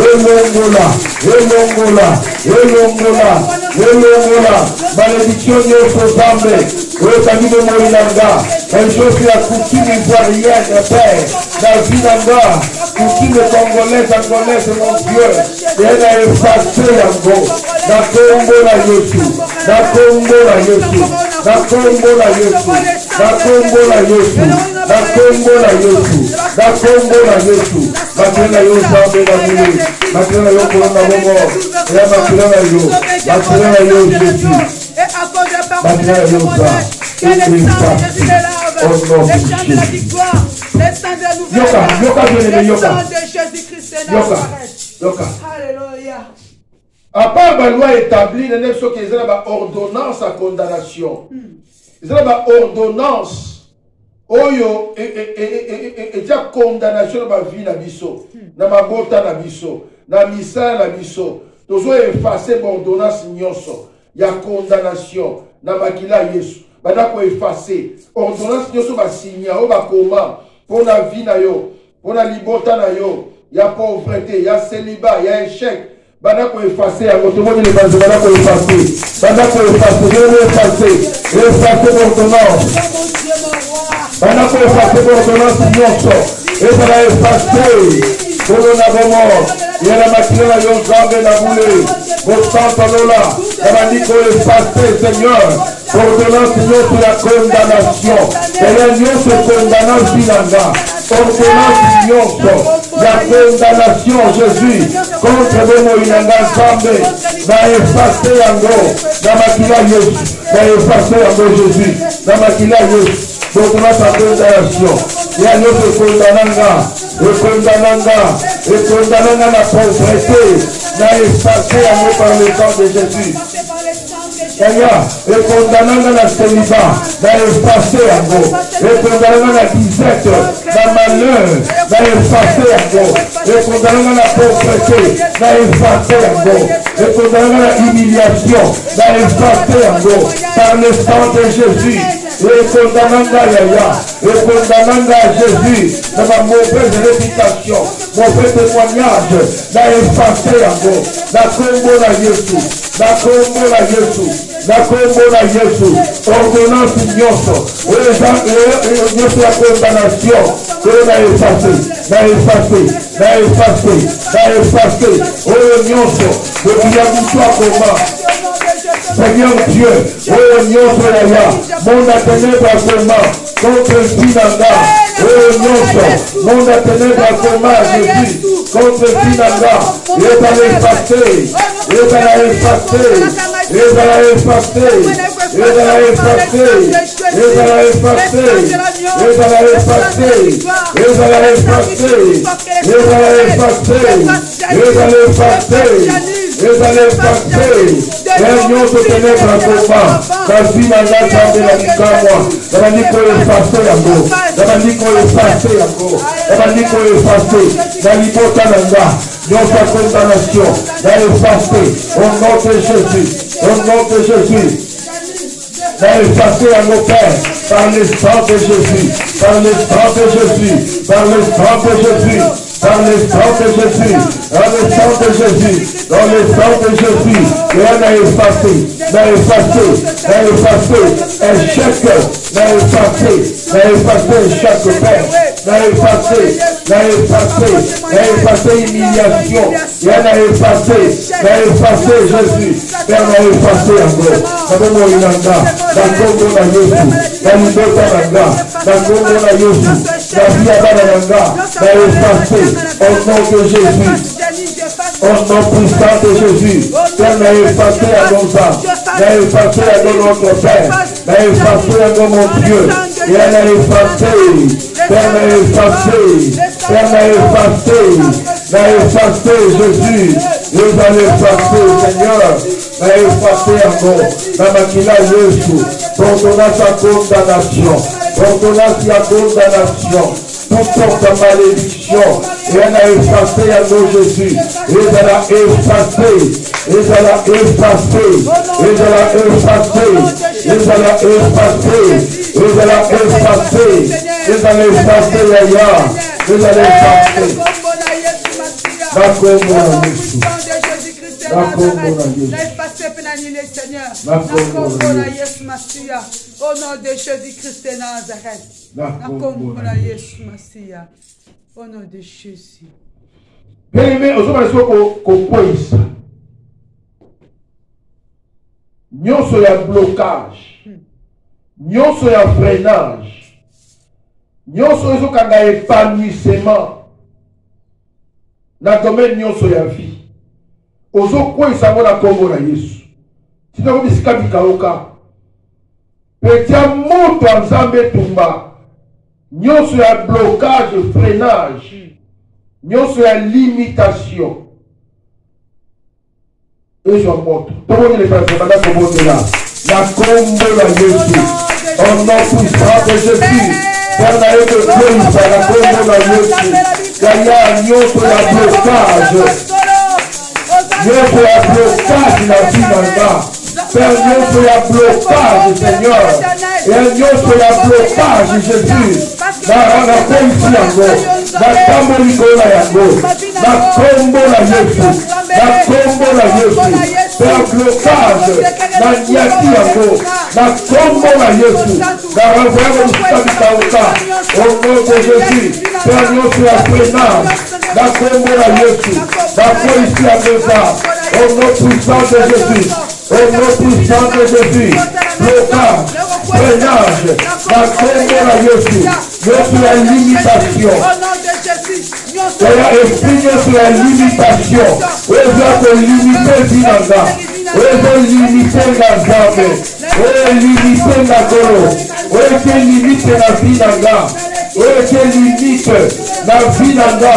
malédiction nyonso zambe, oyokangi bomoi nanga, chose ya coutume ivoirienne, Père, la vie nanga, coutume congolaise, mon Dieu, et na effacer yango, na kombo na Yesu, na kombo na Yesu, na kombo na Yesu, na kombo na Yesu, na kombo na Yesu, na kombo na Yesu, makila yo zambe na muli, makila yo kolona momo, ya makila na yo Jésus, makila yo za, et yoka. À part la loi établie, il y a une ordonnance à condamnation. Il y a une ordonnance. Oyo et condamnation de ma vie na biso, na mabota na biso, na misa na biso. Tozo effacer l'ordonnance nyonso. Il y a condamnation na makila Yesu. Bana ko effacer ordonnance nyonso ba signer o ba koma pour la vie na yo, pour la libota na yo. Il y a pauvreté, il y a célibat, il y a échec. Bana ko effacer à votre monde les bases, bana ko effacer l'ordonnance. Bana ko effacer l'ordonnance nyonso. Et ça va effacer pour le navomor. Il y a la machine à yon zambe na boule. Votre sang là, elle a dit qu'on effacer, Seigneur. Ordonnance nyonso la condamnation. Et la nyonso condamnation finanga. Ordonnance nyonso la condamnation, Jésus, contre le Moïnanga Zambe, na effacer yango, na makila Yesu, na effacer yango Jésus, na makila Yesu, donc na sa condamnation, et à notre condamnanga na pauvreté, na effacer yango par le sang de Jésus. et condamnant la célibat, dans le passé encore, et condamnant la disette, dans malheur, dans le passé encore, et condamnant la pauvreté, dans le passé encore, et condamnant la humiliation, dans le passé encore, par le sang de Jésus. Et condamnant Jésus dans ma mauvaise réputation, mauvais témoignage, dans le passé encore, dans Combo la Jésus, dans Combo la Jésus, dans Combo la Jésus, ordonnance Nyoso, Nyoso la condamnation, que l'on a effacé, dans le passé, dans le passé, dans le passé, Nyoso, le Biaboutoua comment. Seigneur Dieu, oh Nyoso Yaya, mon ténèbres à comment, contre Pinanga, oh Nyoso, mon ténèbres à comment, Jésus, contre Pinanga, et va l'effacer, et va l'effacer, et va l'effacer, et va l'effacer, et va l'effacer, et va l'effacer, et va l'effacer, et va l'effacer, et va l'effacer, et va l'effacer. Nous se ténèbres à combat, dans une année de la Nicaragua, dans la Nicaragua effacée à gros, dans la Nicaragua effacée à gros, dans la Nicaragua effacée, dans l'Ibotananga, notre condamnation, dans l'effacée, au nom de Jésus, au nom de Jésus. Dans l'effacé à nos pères, par le sang de Jésus, par le sang de Jésus, par le sang de Jésus. Dans le sang de Jésus, dans le sang de Jésus, dans le sang de Jésus, rien n'a effacé, n'a effacé, n'a effacé, un chèque, n'a effacé, chaque père, n'a effacé, humiliation, rien n'a effacé, Jésus, rien n'a effacé encore, dans le Inanga, dans le Congo na Yesu, dans le Botananga, dans le Congo na Yesu, dans le Biabananga, n'a effacé. Au nom de Jésus, au nom puissant de Jésus, Père n'a effacé à nos âmes, n'a effacé à notre Père, n'a effacé à mon Dieu, et elle a effacé, Père n'a effacé, Jésus, nous allons effacer, Seigneur, n'a effacé encore, dans ma kila Yesu, pardonna sa condamnation, toute sorte de malédiction, et elle a effacé à nous Jésus, et elle a effacé, au nom de Jésus-Christ de Nazareth. Au nom de Jésus. Bien-aimé, on se comprendre. Nyonso ya blocage, nyonso ya freinage, nyonso ezokanga épanouissement na domaine nyonso ya vie. Ozokwesa ngo na kombo na Yesu. Tina ko bisika bikaoka. Petia moto ya Nzambe tumba. Nyonso ya blocage, freinage, nyonso ya limitation. Et je monte. Tout le monde est passé pendant ce monde-là. La combo la Jésus. Au nom puissant de Jésus. Père Naïe de Dieu, la combo la Jésus. Gaïa, nyonso ya blocage. Nyonso ya blocage la vie d'Alba. Père, nyonso ya blocage, Seigneur. Et nyonso ya blocage, Jésus. Na ici encore. Na combo Nicolas yango. Na combo la Jésus. Na combo la Jésus. Père, blocage. Na nyaki yango. Na combo la Jésus. Na renvoyé au Kaoka. Au nom de Jésus. Père, nyonso ya freinage. Na combo la Jésus. Na ici à nos âmes. Au nom puissant de Jésus. Au nom puissant de Jésus. Blocage. Freinage. Na combo la Jésus. Sur la limitation. Et sur la limitation. Où est-ce que limiter Vinanga? Où est-ce que limiter la Zambé? Où est-ce que limiter la Goro? Où est-ce que limiter la Vinanga? Où est-ce que limiter la Vinanga?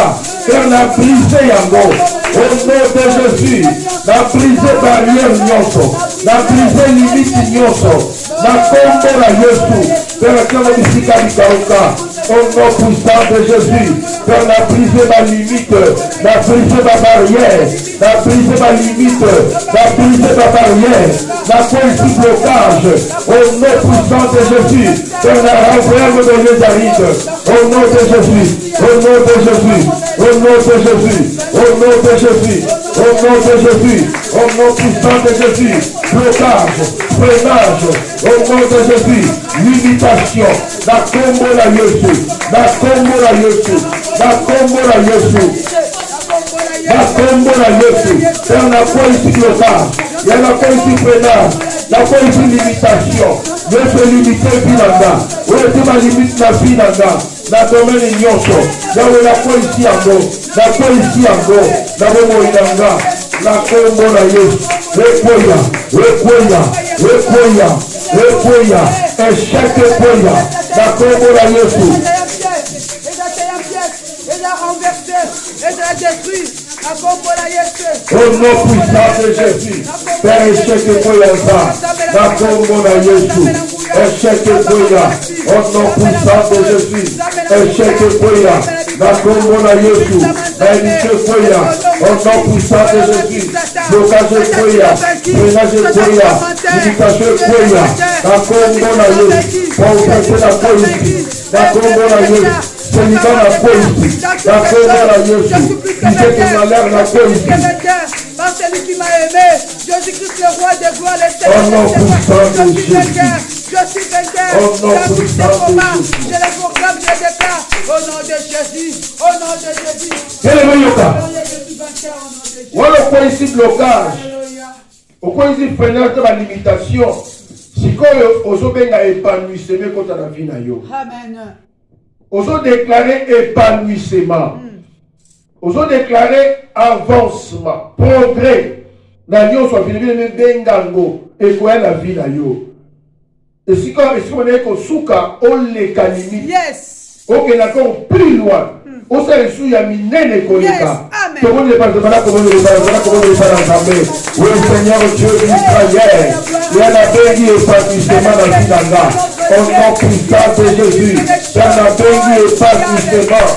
Père, n'a brisé yango. Au nom de Jésus, n'a brisé barrière nyonso, n'a brisé limite nyonso, n'a combo la Yesu. Père, comme bisika bikauka. Au nom puissant de Jésus, Père, n'a brisé ma limite, n'a brisé ma barrière, n'a brisé ma limite, n'a brisé ma barrière, n'a fait ici blocage. Au nom puissant de Jésus, Père, n'a renvoyé de Jésus. Au nom de Jésus, au nom de Jésus, au nom de Jésus, au nom de Jésus, au nom de Jésus, au nom puissant de Jésus, blocage, freinage, au nom de Jésus, limitation, la combo la Yesu, la combo la Yesu, la combo la Yesu, la combo la Yesu. Père, n'a pas ici blocage, il n'y a pas ici freinage, n'a pas ici limitation, ne peut limiter Binanga, où est ma limite la Binanga, la domaine nyonso, là où la pas ici en gros, la pas ici en gros, la Momoinanga, la combo la Yesu, repoya, repoya, repoya, repoya, échec repoya, la combo la Yesu. Il a renversé, il a détruit. Au nom puissant de Jésus, Père, échec repoya ça, la combo la Yesu, échec repoya, au nom puissant de Jésus, échec repoya, la combo la Yesu, la unité repoya, au nom puissant de Jésus, blocage repoya, freinage repoya, limitation repoya, la combo la Yesu, pour ouvrir la politique, la combo la Yesu. Seigneur la politique, la combo la Yesu, qui fait que ma l'air la politique. Par celui qui m'a aimé, Jésus-Christ le roi des gloires, le Seigneur. Au nom puissant de Jésus. Je suis vainqueur. Au nom puissant de Jésus. Je le proclame, je le déclare. Au nom de Jésus. Au nom de Jésus. Quel est le yoka? Je suis vainqueur au nom de Jésus. Voilà pourquoi ici blocage. Pourquoi ici freinage de la limitation. Si quand on a épanouissement contre la vie na yo. Amen. Ils ont déclaré épanouissement. Ils ont déclaré avancement, progrès. Dans yo soit fini bien bengango et quoi la vie na yo. Et si on est que souka on les limite. Yes. Ok, d'accord, plus loin. On s'est reçu à minene kolika. Tout le monde est pas de malade, comment on est pas ensemble. Oui, Seigneur Dieu d'Israël, il y a la béni épanouissement dans la vie d'Anga. Au nom puissant de Jésus, il y a la béni épanouissement.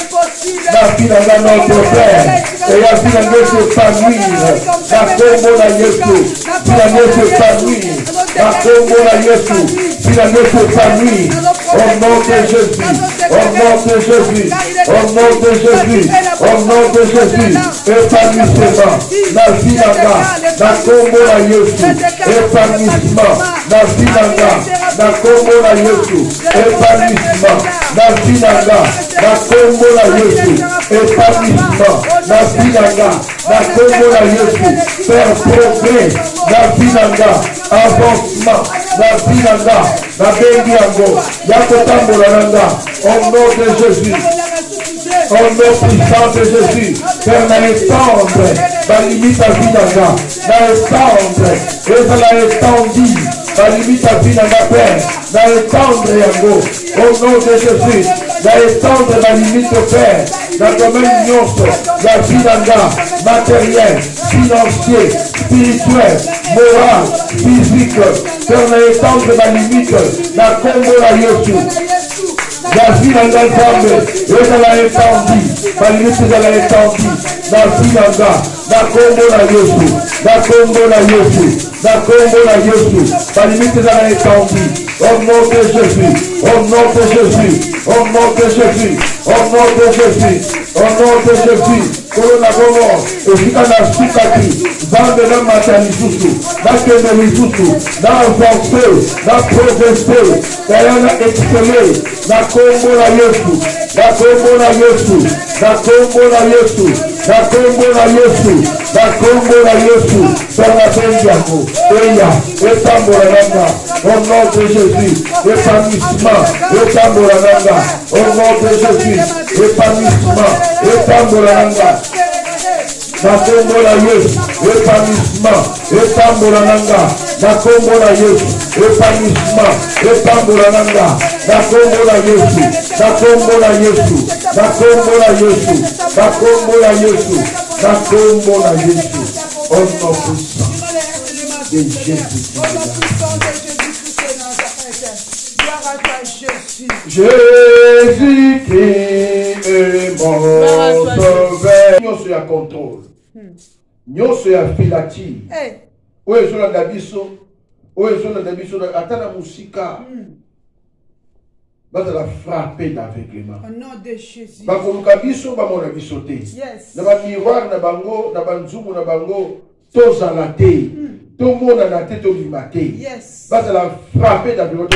La vie d'Anga notre Père. Et la vie d'Anga s'épanouir. La combo la Yesu. Vie d'Anga s'épanouir. La combo la Yesu. Vie d'Anga s'épanouir. Au nom de Jésus. Au nom de Jésus. Au nom de Jésus. Au nom de Jésus. Épanouissement. La vie d'Anga. La combo la Yesu. Épanouissement. La vie d'Anga. La combo la Yesu. Épanouissement. La vie d'Anga. La combo la Yesu. Épanouissement. La vie d'Anga. La combo la Yesu. Faire progrès. La vie d'Anga. Avancement. La vie d'Anga. La béni ango. Yakotambo la Nanga. Au nom de Jésus. Au nom puissant de Jésus. Faire la étendre. La limite à vie d'Anga. La étendre. Et ça la étendue. La limite à vie d'Anga Père. La étendre yango. Au nom de Jésus. La étendre la limite au Père. Dans le domaine nyonso. La vie d'Anga. Matériel. Financier. Spirituel. Moral. Physique. Faire la étendre la limite. La combo la Yesu. La vie d'Anga Zambe. Et ça la étendue. La limite de la étendue. La vie d'Anga. La combo la Yesu. La combo la Yesu. La combo la Yesu. La limite de la étendue. Au nom de Jésus. Au nom de Jésus. Au nom de Jésus. Au nom de Jésus. Au nom de Jésus. Corona Gomo. Et si on a soukaki. Dans de la maternité. Dans que le Lisusu. Dans avancer. Dans progresser. Dans exceller. La combo la Yesu. La combo la Yesu. La combo la Yesu. La combo la Yesu. La combo la Yesu. Dans la Bendiamo. Eya. Etamborananga. Au nom de Jésus. Épanouissement. Etamborananga. Au nom de Jésus. Épanouissement. Etamborananga. La combo la Yesu. Épanouissement. Etamborananga. na kombo na Yesu, épanouissement, épambola nanga, na kombo na Yesu, na kombo na Yesu, na kombo na Yesu, na kombo na Yesu, na kombo na Yesu, au nom puissant de Jésus. Jésus-Christ est mon sauveur. Nyonso ya contrôle. Nyonso ya filature. Oyo ezolanda biso. Oyo ezolanda biso ata na musika. Bazala frappé d'aveuglement. Au nom de Jésus. Bakoluka biso bamona biso te. Na ba miroir na bango, na banzumu na bango, tozala te. Tout le monde a été tombé. Bazala frappé d'aveuglement.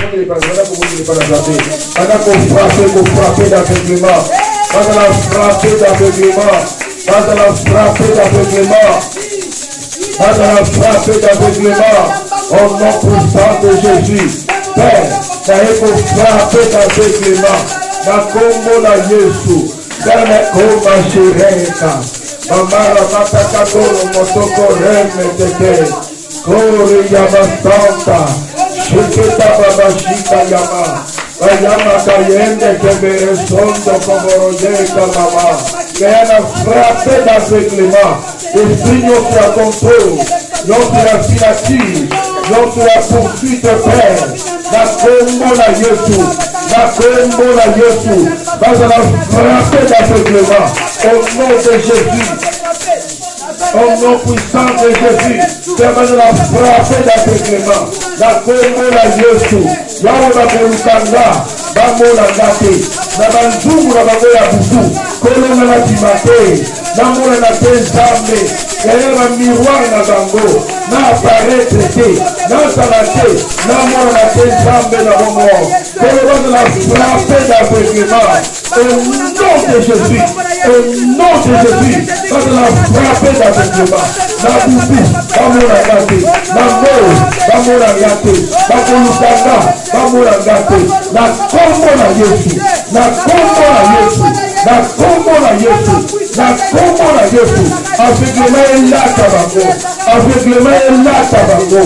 Frappé d'aveuglement. Bazala frappé d'aveuglement. Bazala frappé d'aveuglement. Bazala frappé d'aveuglement. Au nom puissant de Jésus. Père, t'as été frappé d'aveuglement. Na kombo na Yesu. Dame koma shireka. Mamara mataka dolo motoko reme teke. Kori yama santa. Shikita baba shika yama. Ayama kayende kebere sondo komorojeka mama. Kayana frappé d'aveuglement. Esprit notre à contrôle. Notre filature. Notre poursuite Père. Na kombo na Yesu. Na kombo na Yesu. Bazala frappé d'aveuglement. Au nom de Jésus. Au nom puissant de Jésus. Bazala frappé d'aveuglement. Na kombo na Yesu. Yao na bolukanga. Bamona ngate. Na banzumu na bango ya butu. Kolona na timate. Na mona na tenzambe. Yaya na miroir na bango. Na apparaître te. Na salate. Na mona na tenzambe na bango. Kolona na frappé d'aveuglement. Au nom de Jésus. Au nom de Jésus. Bazala frappé d'aveuglement. Na butu. Bamona ngate. Na mo. Bamona ngate. Bakolukanga. Bamona ngate. Na kombo na Yesu. Na kombo na Yesu. Na kombo na Yesu. Na kombo na Yesu. Aveuglement est là tabango. Aveuglement est là tabango.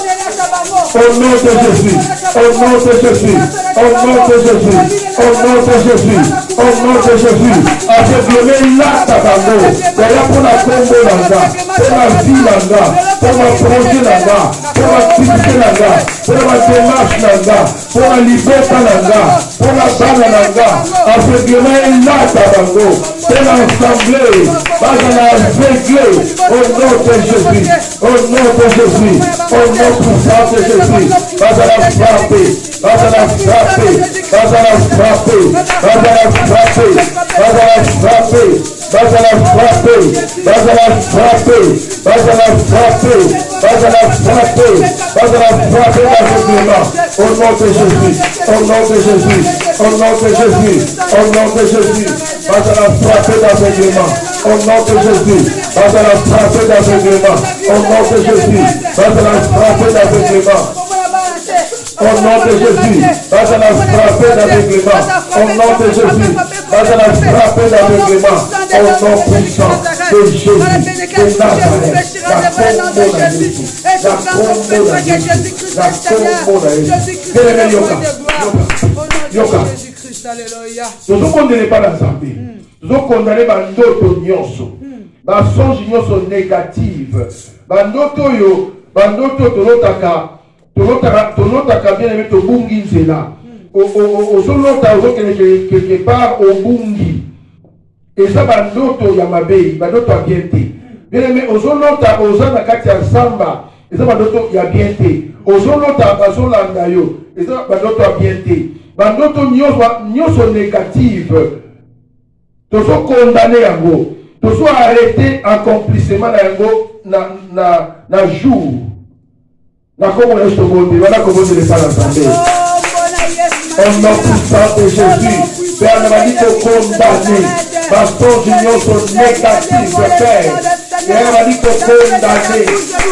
Au nom de Jésus. Au nom de Jésus. Au nom de Jésus. Au nom de Jésus. Au nom de Jésus. Aveuglement est là tabango. Voilà pour la kombo nanga. Pour la vie nanga. Pour la projet nanga. Pour la activité nanga. Pour la démarche nanga. Pour la liberté nanga. Pour la balle nanga. Aveuglement est là tabango. C'est l'assemblée. Bazala aveuglé. Au nom de Jésus. Au nom de Jésus. Au nom puissant de Jésus. Bazala frappé. Bazala frappé. Bazala frappé. Bazala frappé. Bazala frappé. Bazala frappé. Bazala frappé. Bazala frappé. Bazala frappé. Bazala frappé d'aveuglement. Au nom de Jésus. Au nom de Jésus. Au nom de Jésus. Au nom de Jésus. Bazala frappé d'aveuglement. Au nom de Jésus. Bazala frappé d'aveuglement. Au nom de Jésus. Bazala frappé d'aveuglement. Au nom de Jésus, Bazala frappé d'aveuglement. Au nom de Jésus, Bazala frappé d'aveuglement. Au nom puissant de Jésus, de Nazareth. La combo na Jésus. La combo na Jésus. La combo na Jésus. Bien-aimé Yoka. Nous ne condamnons pas la santé. Nous condamnons bandoto nyonso. Basonge nyonso négative. Bandoto tolotaka. Tolotaka bien aimé tobungi nzela. Ozolota ozokende quelque part obungi. Eza bandoto ya mabei, bandoto ya bien te. Bien aimé ozolota oza na kati ya samba. Eza bandoto ya bien te. Ozolota bazolanda yo. Eza bandoto ya bien te. Bandoto nyonso négative. Tozo condamné yango. Tozo arrêté accomplissement na yango na jour. La communauté de monde, voilà comment on est pas l'assemblée. Au nom puissant de Jésus, Père, nous avons dit que condamner, parce que l'union sont négatives, Père. Père, nous avons dit que condamner.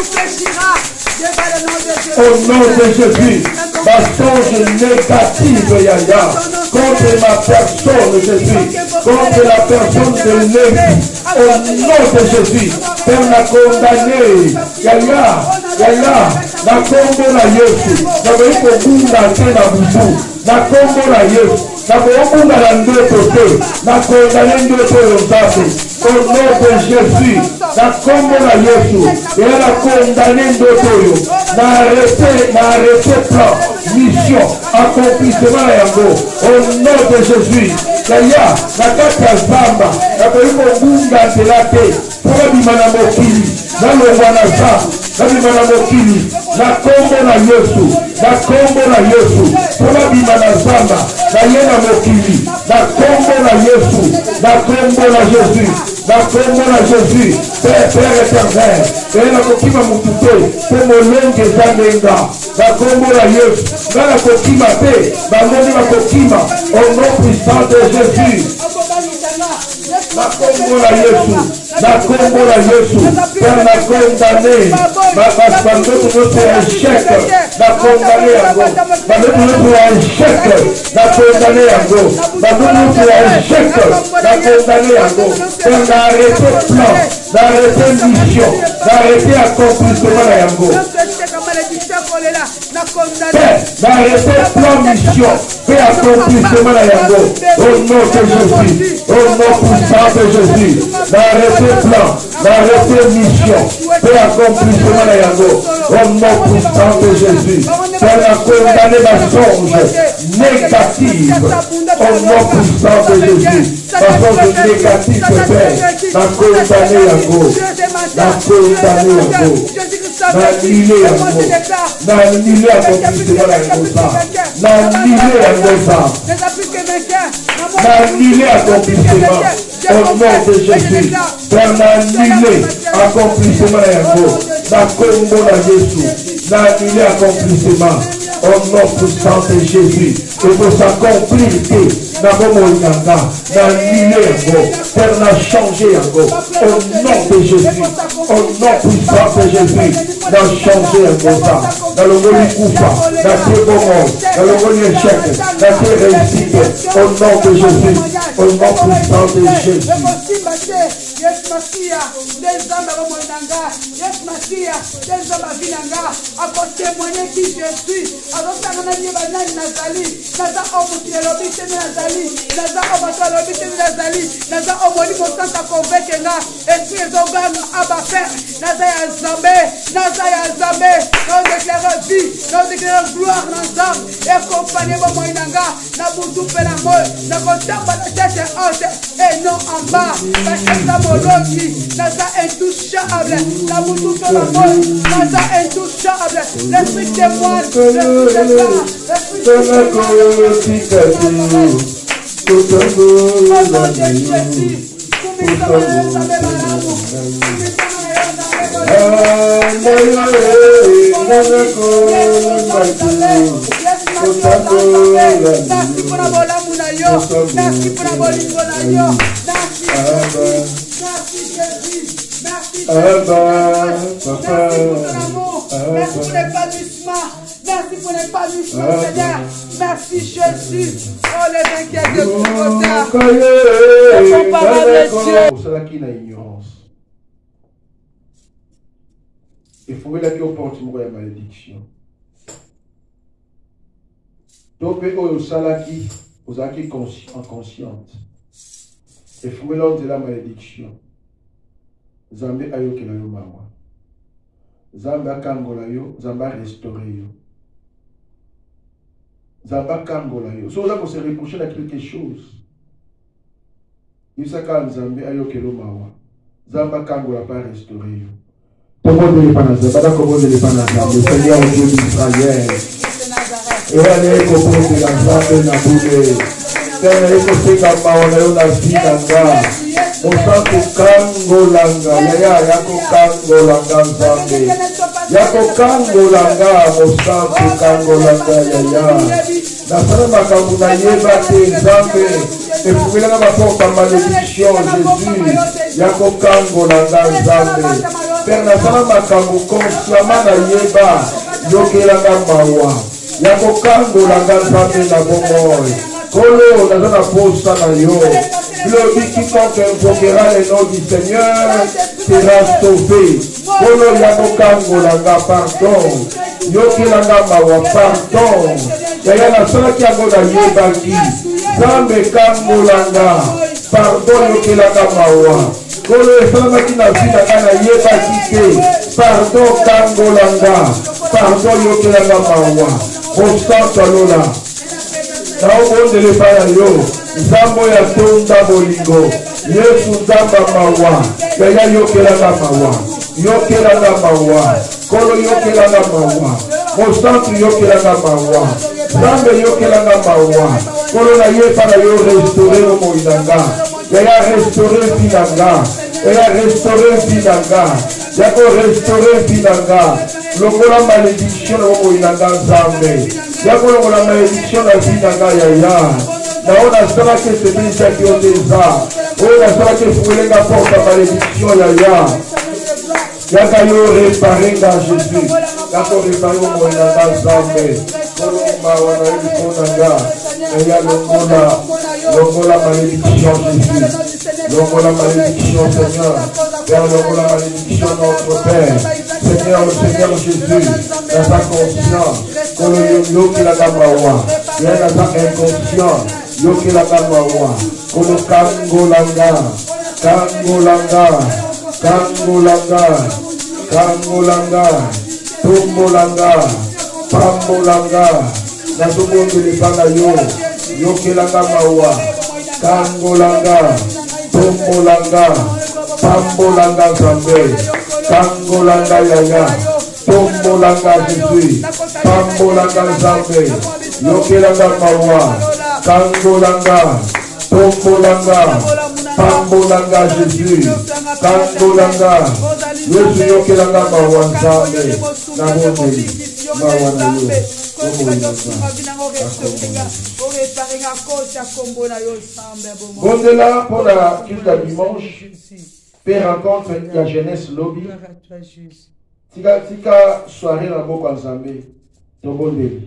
Au nom de Jésus, bastonge négative, Yaya, contre ma personne, Jésus, contre la personne de Lévi. Au nom de Jésus, Père, nous avons condamné, Yaya, na kombo na Yesu nakoki kobunga te na butu na kombo na Yesu nakobunga na ndoto te nakondane ndoto oyo Nzambe au nom de Jésus na kombo na Yesu eya nakondane ndoto oyo na arrêté plan mission accomplissement na yango au nom de Jésus kaya na kati ya zamba nakoki kobunga nzela te mpo babima na mokili nalongwa na zamba nabima na mokili na kombo na Yesu na kombo na Yesu mpo babima na zamba naye na mokili na kombo na Yesu na kombo na Jésus na kombo na Jésus Père éternel eye nakokima mutu te mpo molenge eza ndenga na kombo na Yesu nga nakokima te bangoni bakokima au nom puissant de Jésus na kombo na Yesu na kombo na Yesu Père na condamné bandoto nyonso ya échec na condamné yango bandoto nyonso ya échec na condamné yango bandoto nyonso ya échec na condamné yango Père na arrêté plan na arrêté mission na arrêté accomplissement na yango Père na arrêté plan mission pe accomplissement na yango au nom de Jésus au nom puissant de Jésus na arrêté plan na arrêté mission pe accomplissement na yango au nom puissant de Jésus Père na condamné basonge négative au nom puissant de Jésus basonge négative Père na condamné yango na condamné yango na annulé yango na annulé accomplissement na yango ça na annulé yango ça na annulé accomplissement au nom de Jésus Père na annulé accomplissement na yango na kombo na Yesu na annulé accomplissement au nom puissant de Jésus et pour s'accomplir na bomoi nanga na annulé yango Père na changé yango au nom de Jésus au nom puissant de Jésus na changé yango ça na longoli kufa na te bomo na longoli échec na te réussite au nom de Jésus au nom puissant de Jésus Yes, Masia, des hommes à Romonanga, yes, Masia, des hommes à Vinanga, à témoigner qui je suis, à Rosanani Banani Nazali, Naza Omuti Lobite Nazali, Naza Omato Lobite Nazali, Naza Omoni Mosanta Convekena, et puis les organes à Baffer, Naza Yazambe, nous déclarons vie, nous déclarons gloire dans l'âme, et accompagner Momoinanga, Nabutu Penamo, Nakotamba la tête haute, et non en bas, parce que ça Moloni, Naza intouchable, Nabutu Penamo, Naza intouchable, l'esprit témoigne, l'esprit de merci pour la bolamu na yo, merci pour la bolingo na yo, merci Jésus, merci pour ton amour, merci pour l'épanouissement, merci pour l'épanouissement Seigneur, merci Jésus, oh les vainqueurs de Golgotha, incomparable Dieu. Pour cela qui n'a ignorance, il faut qu'il y ait opportunité de malédiction. Donc, au salaki, aux acquis inconscientes, et faut de la malédiction. Zambé ayo ke la yo mawa. Zamba kangola yo, Zamba restauré yo. Zamba kangola yo. So là qu'on se reprocher de quelque chose. Il s'accorde Zambé ayo ke lo mawa. Zamba kangola pas restauré yo. Comment ne pas na Zamba, comment ne pas na Zamba, le Seigneur Dieu d'Israël. Et allez comprendre la Zamba na boule. Seigneur ko se ka mawa yo na sinanga. Mosantu kango langa, yako kango langa Nzambe. Yako kango langa, mosantu kango langa yaya. Nasana makambu na yeba te Nzambe. Efumila na mapoka malédiction Jésus. Yako kango langa Nzambe. Père nasana makambu consciemment na yeba. Yokelanga mawa. Yako kango langa Nzambe na bomoi. Kolo nasana posa na yo. Quiconque invoquera le nom du Seigneur sera sauvé. Polo Yako Kango Langa, pardon. yokelanga mawa pardon yaya nasalaki yango na yebaki nzambe kangolanga pardon yokelanga mawa kolo esalamaki na vi nanga nayebaki te pardon kangolanga pardon yokelanga mawa kosanta lola naobondele epai na yo nzambe oyo atonda bolingo yesu nzamba mawa yaya yokelanga mawa yokelanga mawa kolo yokelanga mawa mosantu yokelanga mawa nzambe yokelanga mawa kolo nayeba na yo restaure bomoi nanga yaya restaure mpi nanga yaya restaure mpi nanga yako restaure mpi nanga longola malédiction na bomoi nanga nzambe yako longola malédiction na vi nanga yaya nao nasalaki esebilisaki yo te eza oyo nasalaki efungelenga porte ya malédiction yaya yaka yo réparenga jésus yako réparé bomoi nanga nzambe kolombawa na yo liponanga eya longola malédiction jésus longola malédiction seigneur père longola malédiction notre père seigneur jésus naza conscient kolo yokelaka mawa ya naza inconscient yokelaka mawa kolo kangolanga tombolanga pambolanga nazobondeleka na yo yokelanga mawa kangolanga tombolanga pambolanga nzambe kangolanga yaya tombolanga jésus pambolanga nzambe yokelanga mawa kangolanga tombolanga pambolanga jésus kangolanga yesu yokelanga mawa nzambe nabondeli mawa na yo bondela mpona culte ya dimanche mpe rencontre ya jeunesse lobby tika soirée na mboka nzambe tobondeli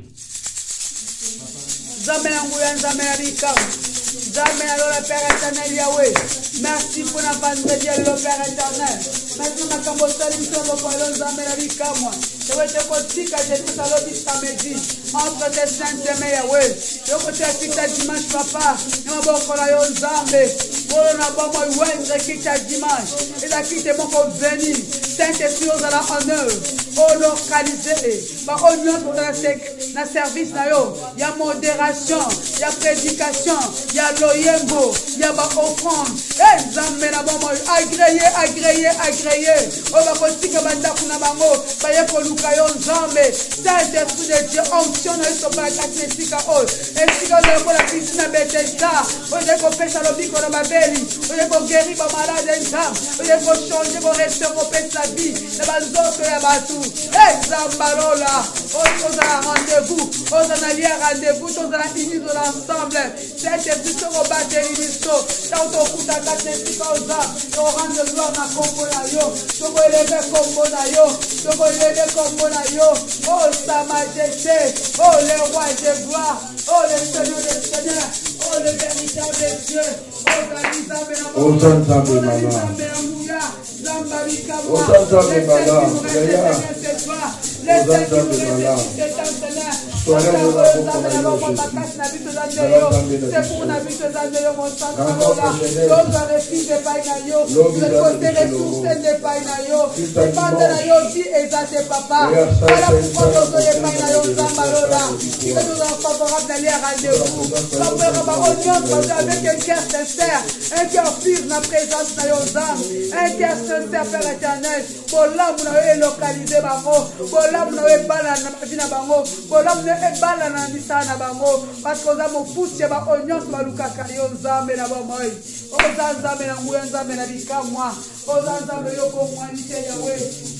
nzambe na nguya nzambe na likamu nzambe na lola père éternel yawe merci mpona vendredi ya lelo père éternel merci na makambo osali biso bokolo nzambe na likamwa ewete kotika jésus alobi samedi entre tes sainte mains yawe yokotia kita dimanche papa na maboko na yo nzambe kolo na bomo wendre kita dimanche ezakite moko veni Saint-Esprit ozala en œuvre olocalize baoyo nyonso ozala na service na yo ya modération ya prédication ya loyembo ya baoffrande nzambe na bomo agreye oyo bakotika bandako na bango baye koluka yo nzambe Saint-Esprit de Dieu onction na yo sokola kati na esika oyo esika oyo lokola piscine na Bethesda oyo ezali kopesa lobiko na babeli oyo ezali kogeri bamalade nzambe oyo ezali kochange koreste kopesa vie na banzoto ya bato nzambalola oyo tozala rendez-vous oyo tozala lia rendez-vous tozala ini tozala ensemble Saint-Esprit tokobateli biso ntango tokuta kati na esika oza tokorendre gloire na kombo na yo tokoeleve kombo na yo tokoeleve kombo na yo oh sa majesté oh le roi de gloire oh le seigneur des seigneurs oh le véritable Dieu oh nzambe avec un cœur sincère, un cœur pur dans la présence de nos âmes, un cœur sincère, Père éternel. Pour l'âme, nous avons localisé bango, pour l'âme, nous avons balana na vie na bango, pour l'âme, nous avons balana na misa na bango, parce que nous avons poussé ba oignon sur baluka kayo nzambe na bamoy. Oza nzambe na nguya nzambe na bikamwa, oza nzambe yoko mwanite yawe.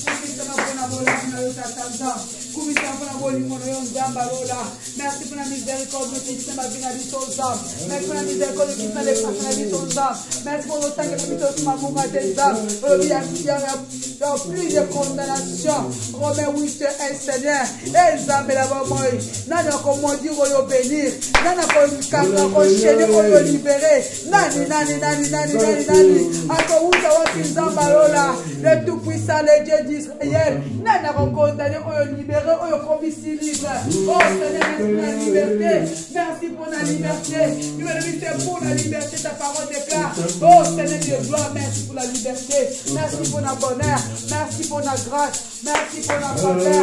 Merci pour la miséricorde de Christ, ma vie, merci pour la miséricorde de Christ, ma vie, merci pour le temps que tu as mis il y a plus de condamnation. Romains 8, Seigneur, et Zambé la maman, nani comment dire au bénir, nani comment enchaîner au libérer, nani, encore où ça va qu'ils Zambalola, le tout-puissant, le Dieu d'Israël. Nana condamné, on libéré, on commis libre. Oh Seigneur, merci pour la liberté. Merci pour la liberté. C'est pour la liberté, ta parole déclare. Oh Seigneur de gloire, merci pour la liberté. Merci pour la bonheur. Merci pour la grâce. Merci pour la bonheur.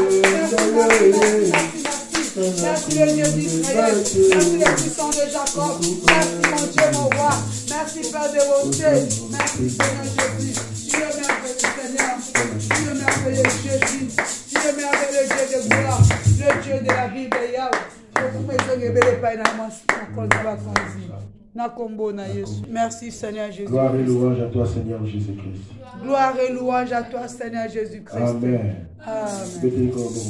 Merci le Dieu d'Israël. Merci le puissant de Jacob. Merci mon Dieu, mon roi. Merci Père de bonté. Merci Seigneur Jésus. Tu es merveilleux Seigneur. Tu es merveilleux Jésus. Tu es merveilleux Dieu de gloire. Le Dieu de la vie de Yahweh. Merci Seigneur Jésus. Gloire et louange à toi Seigneur Jésus-Christ. Gloire et louange à toi Seigneur Jésus-Christ. Amen. Amen.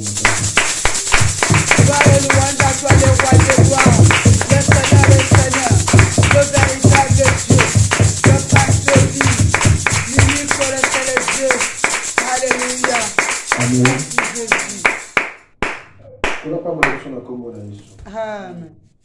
Gloire et louange à toi le roi des gloires, le Seigneur, le véritable Dieu, le Prince de vie, l'unique le Dieu. Alléluia. Amen. Merci Jésus. On n'a pas mon action à Congo là. Amen.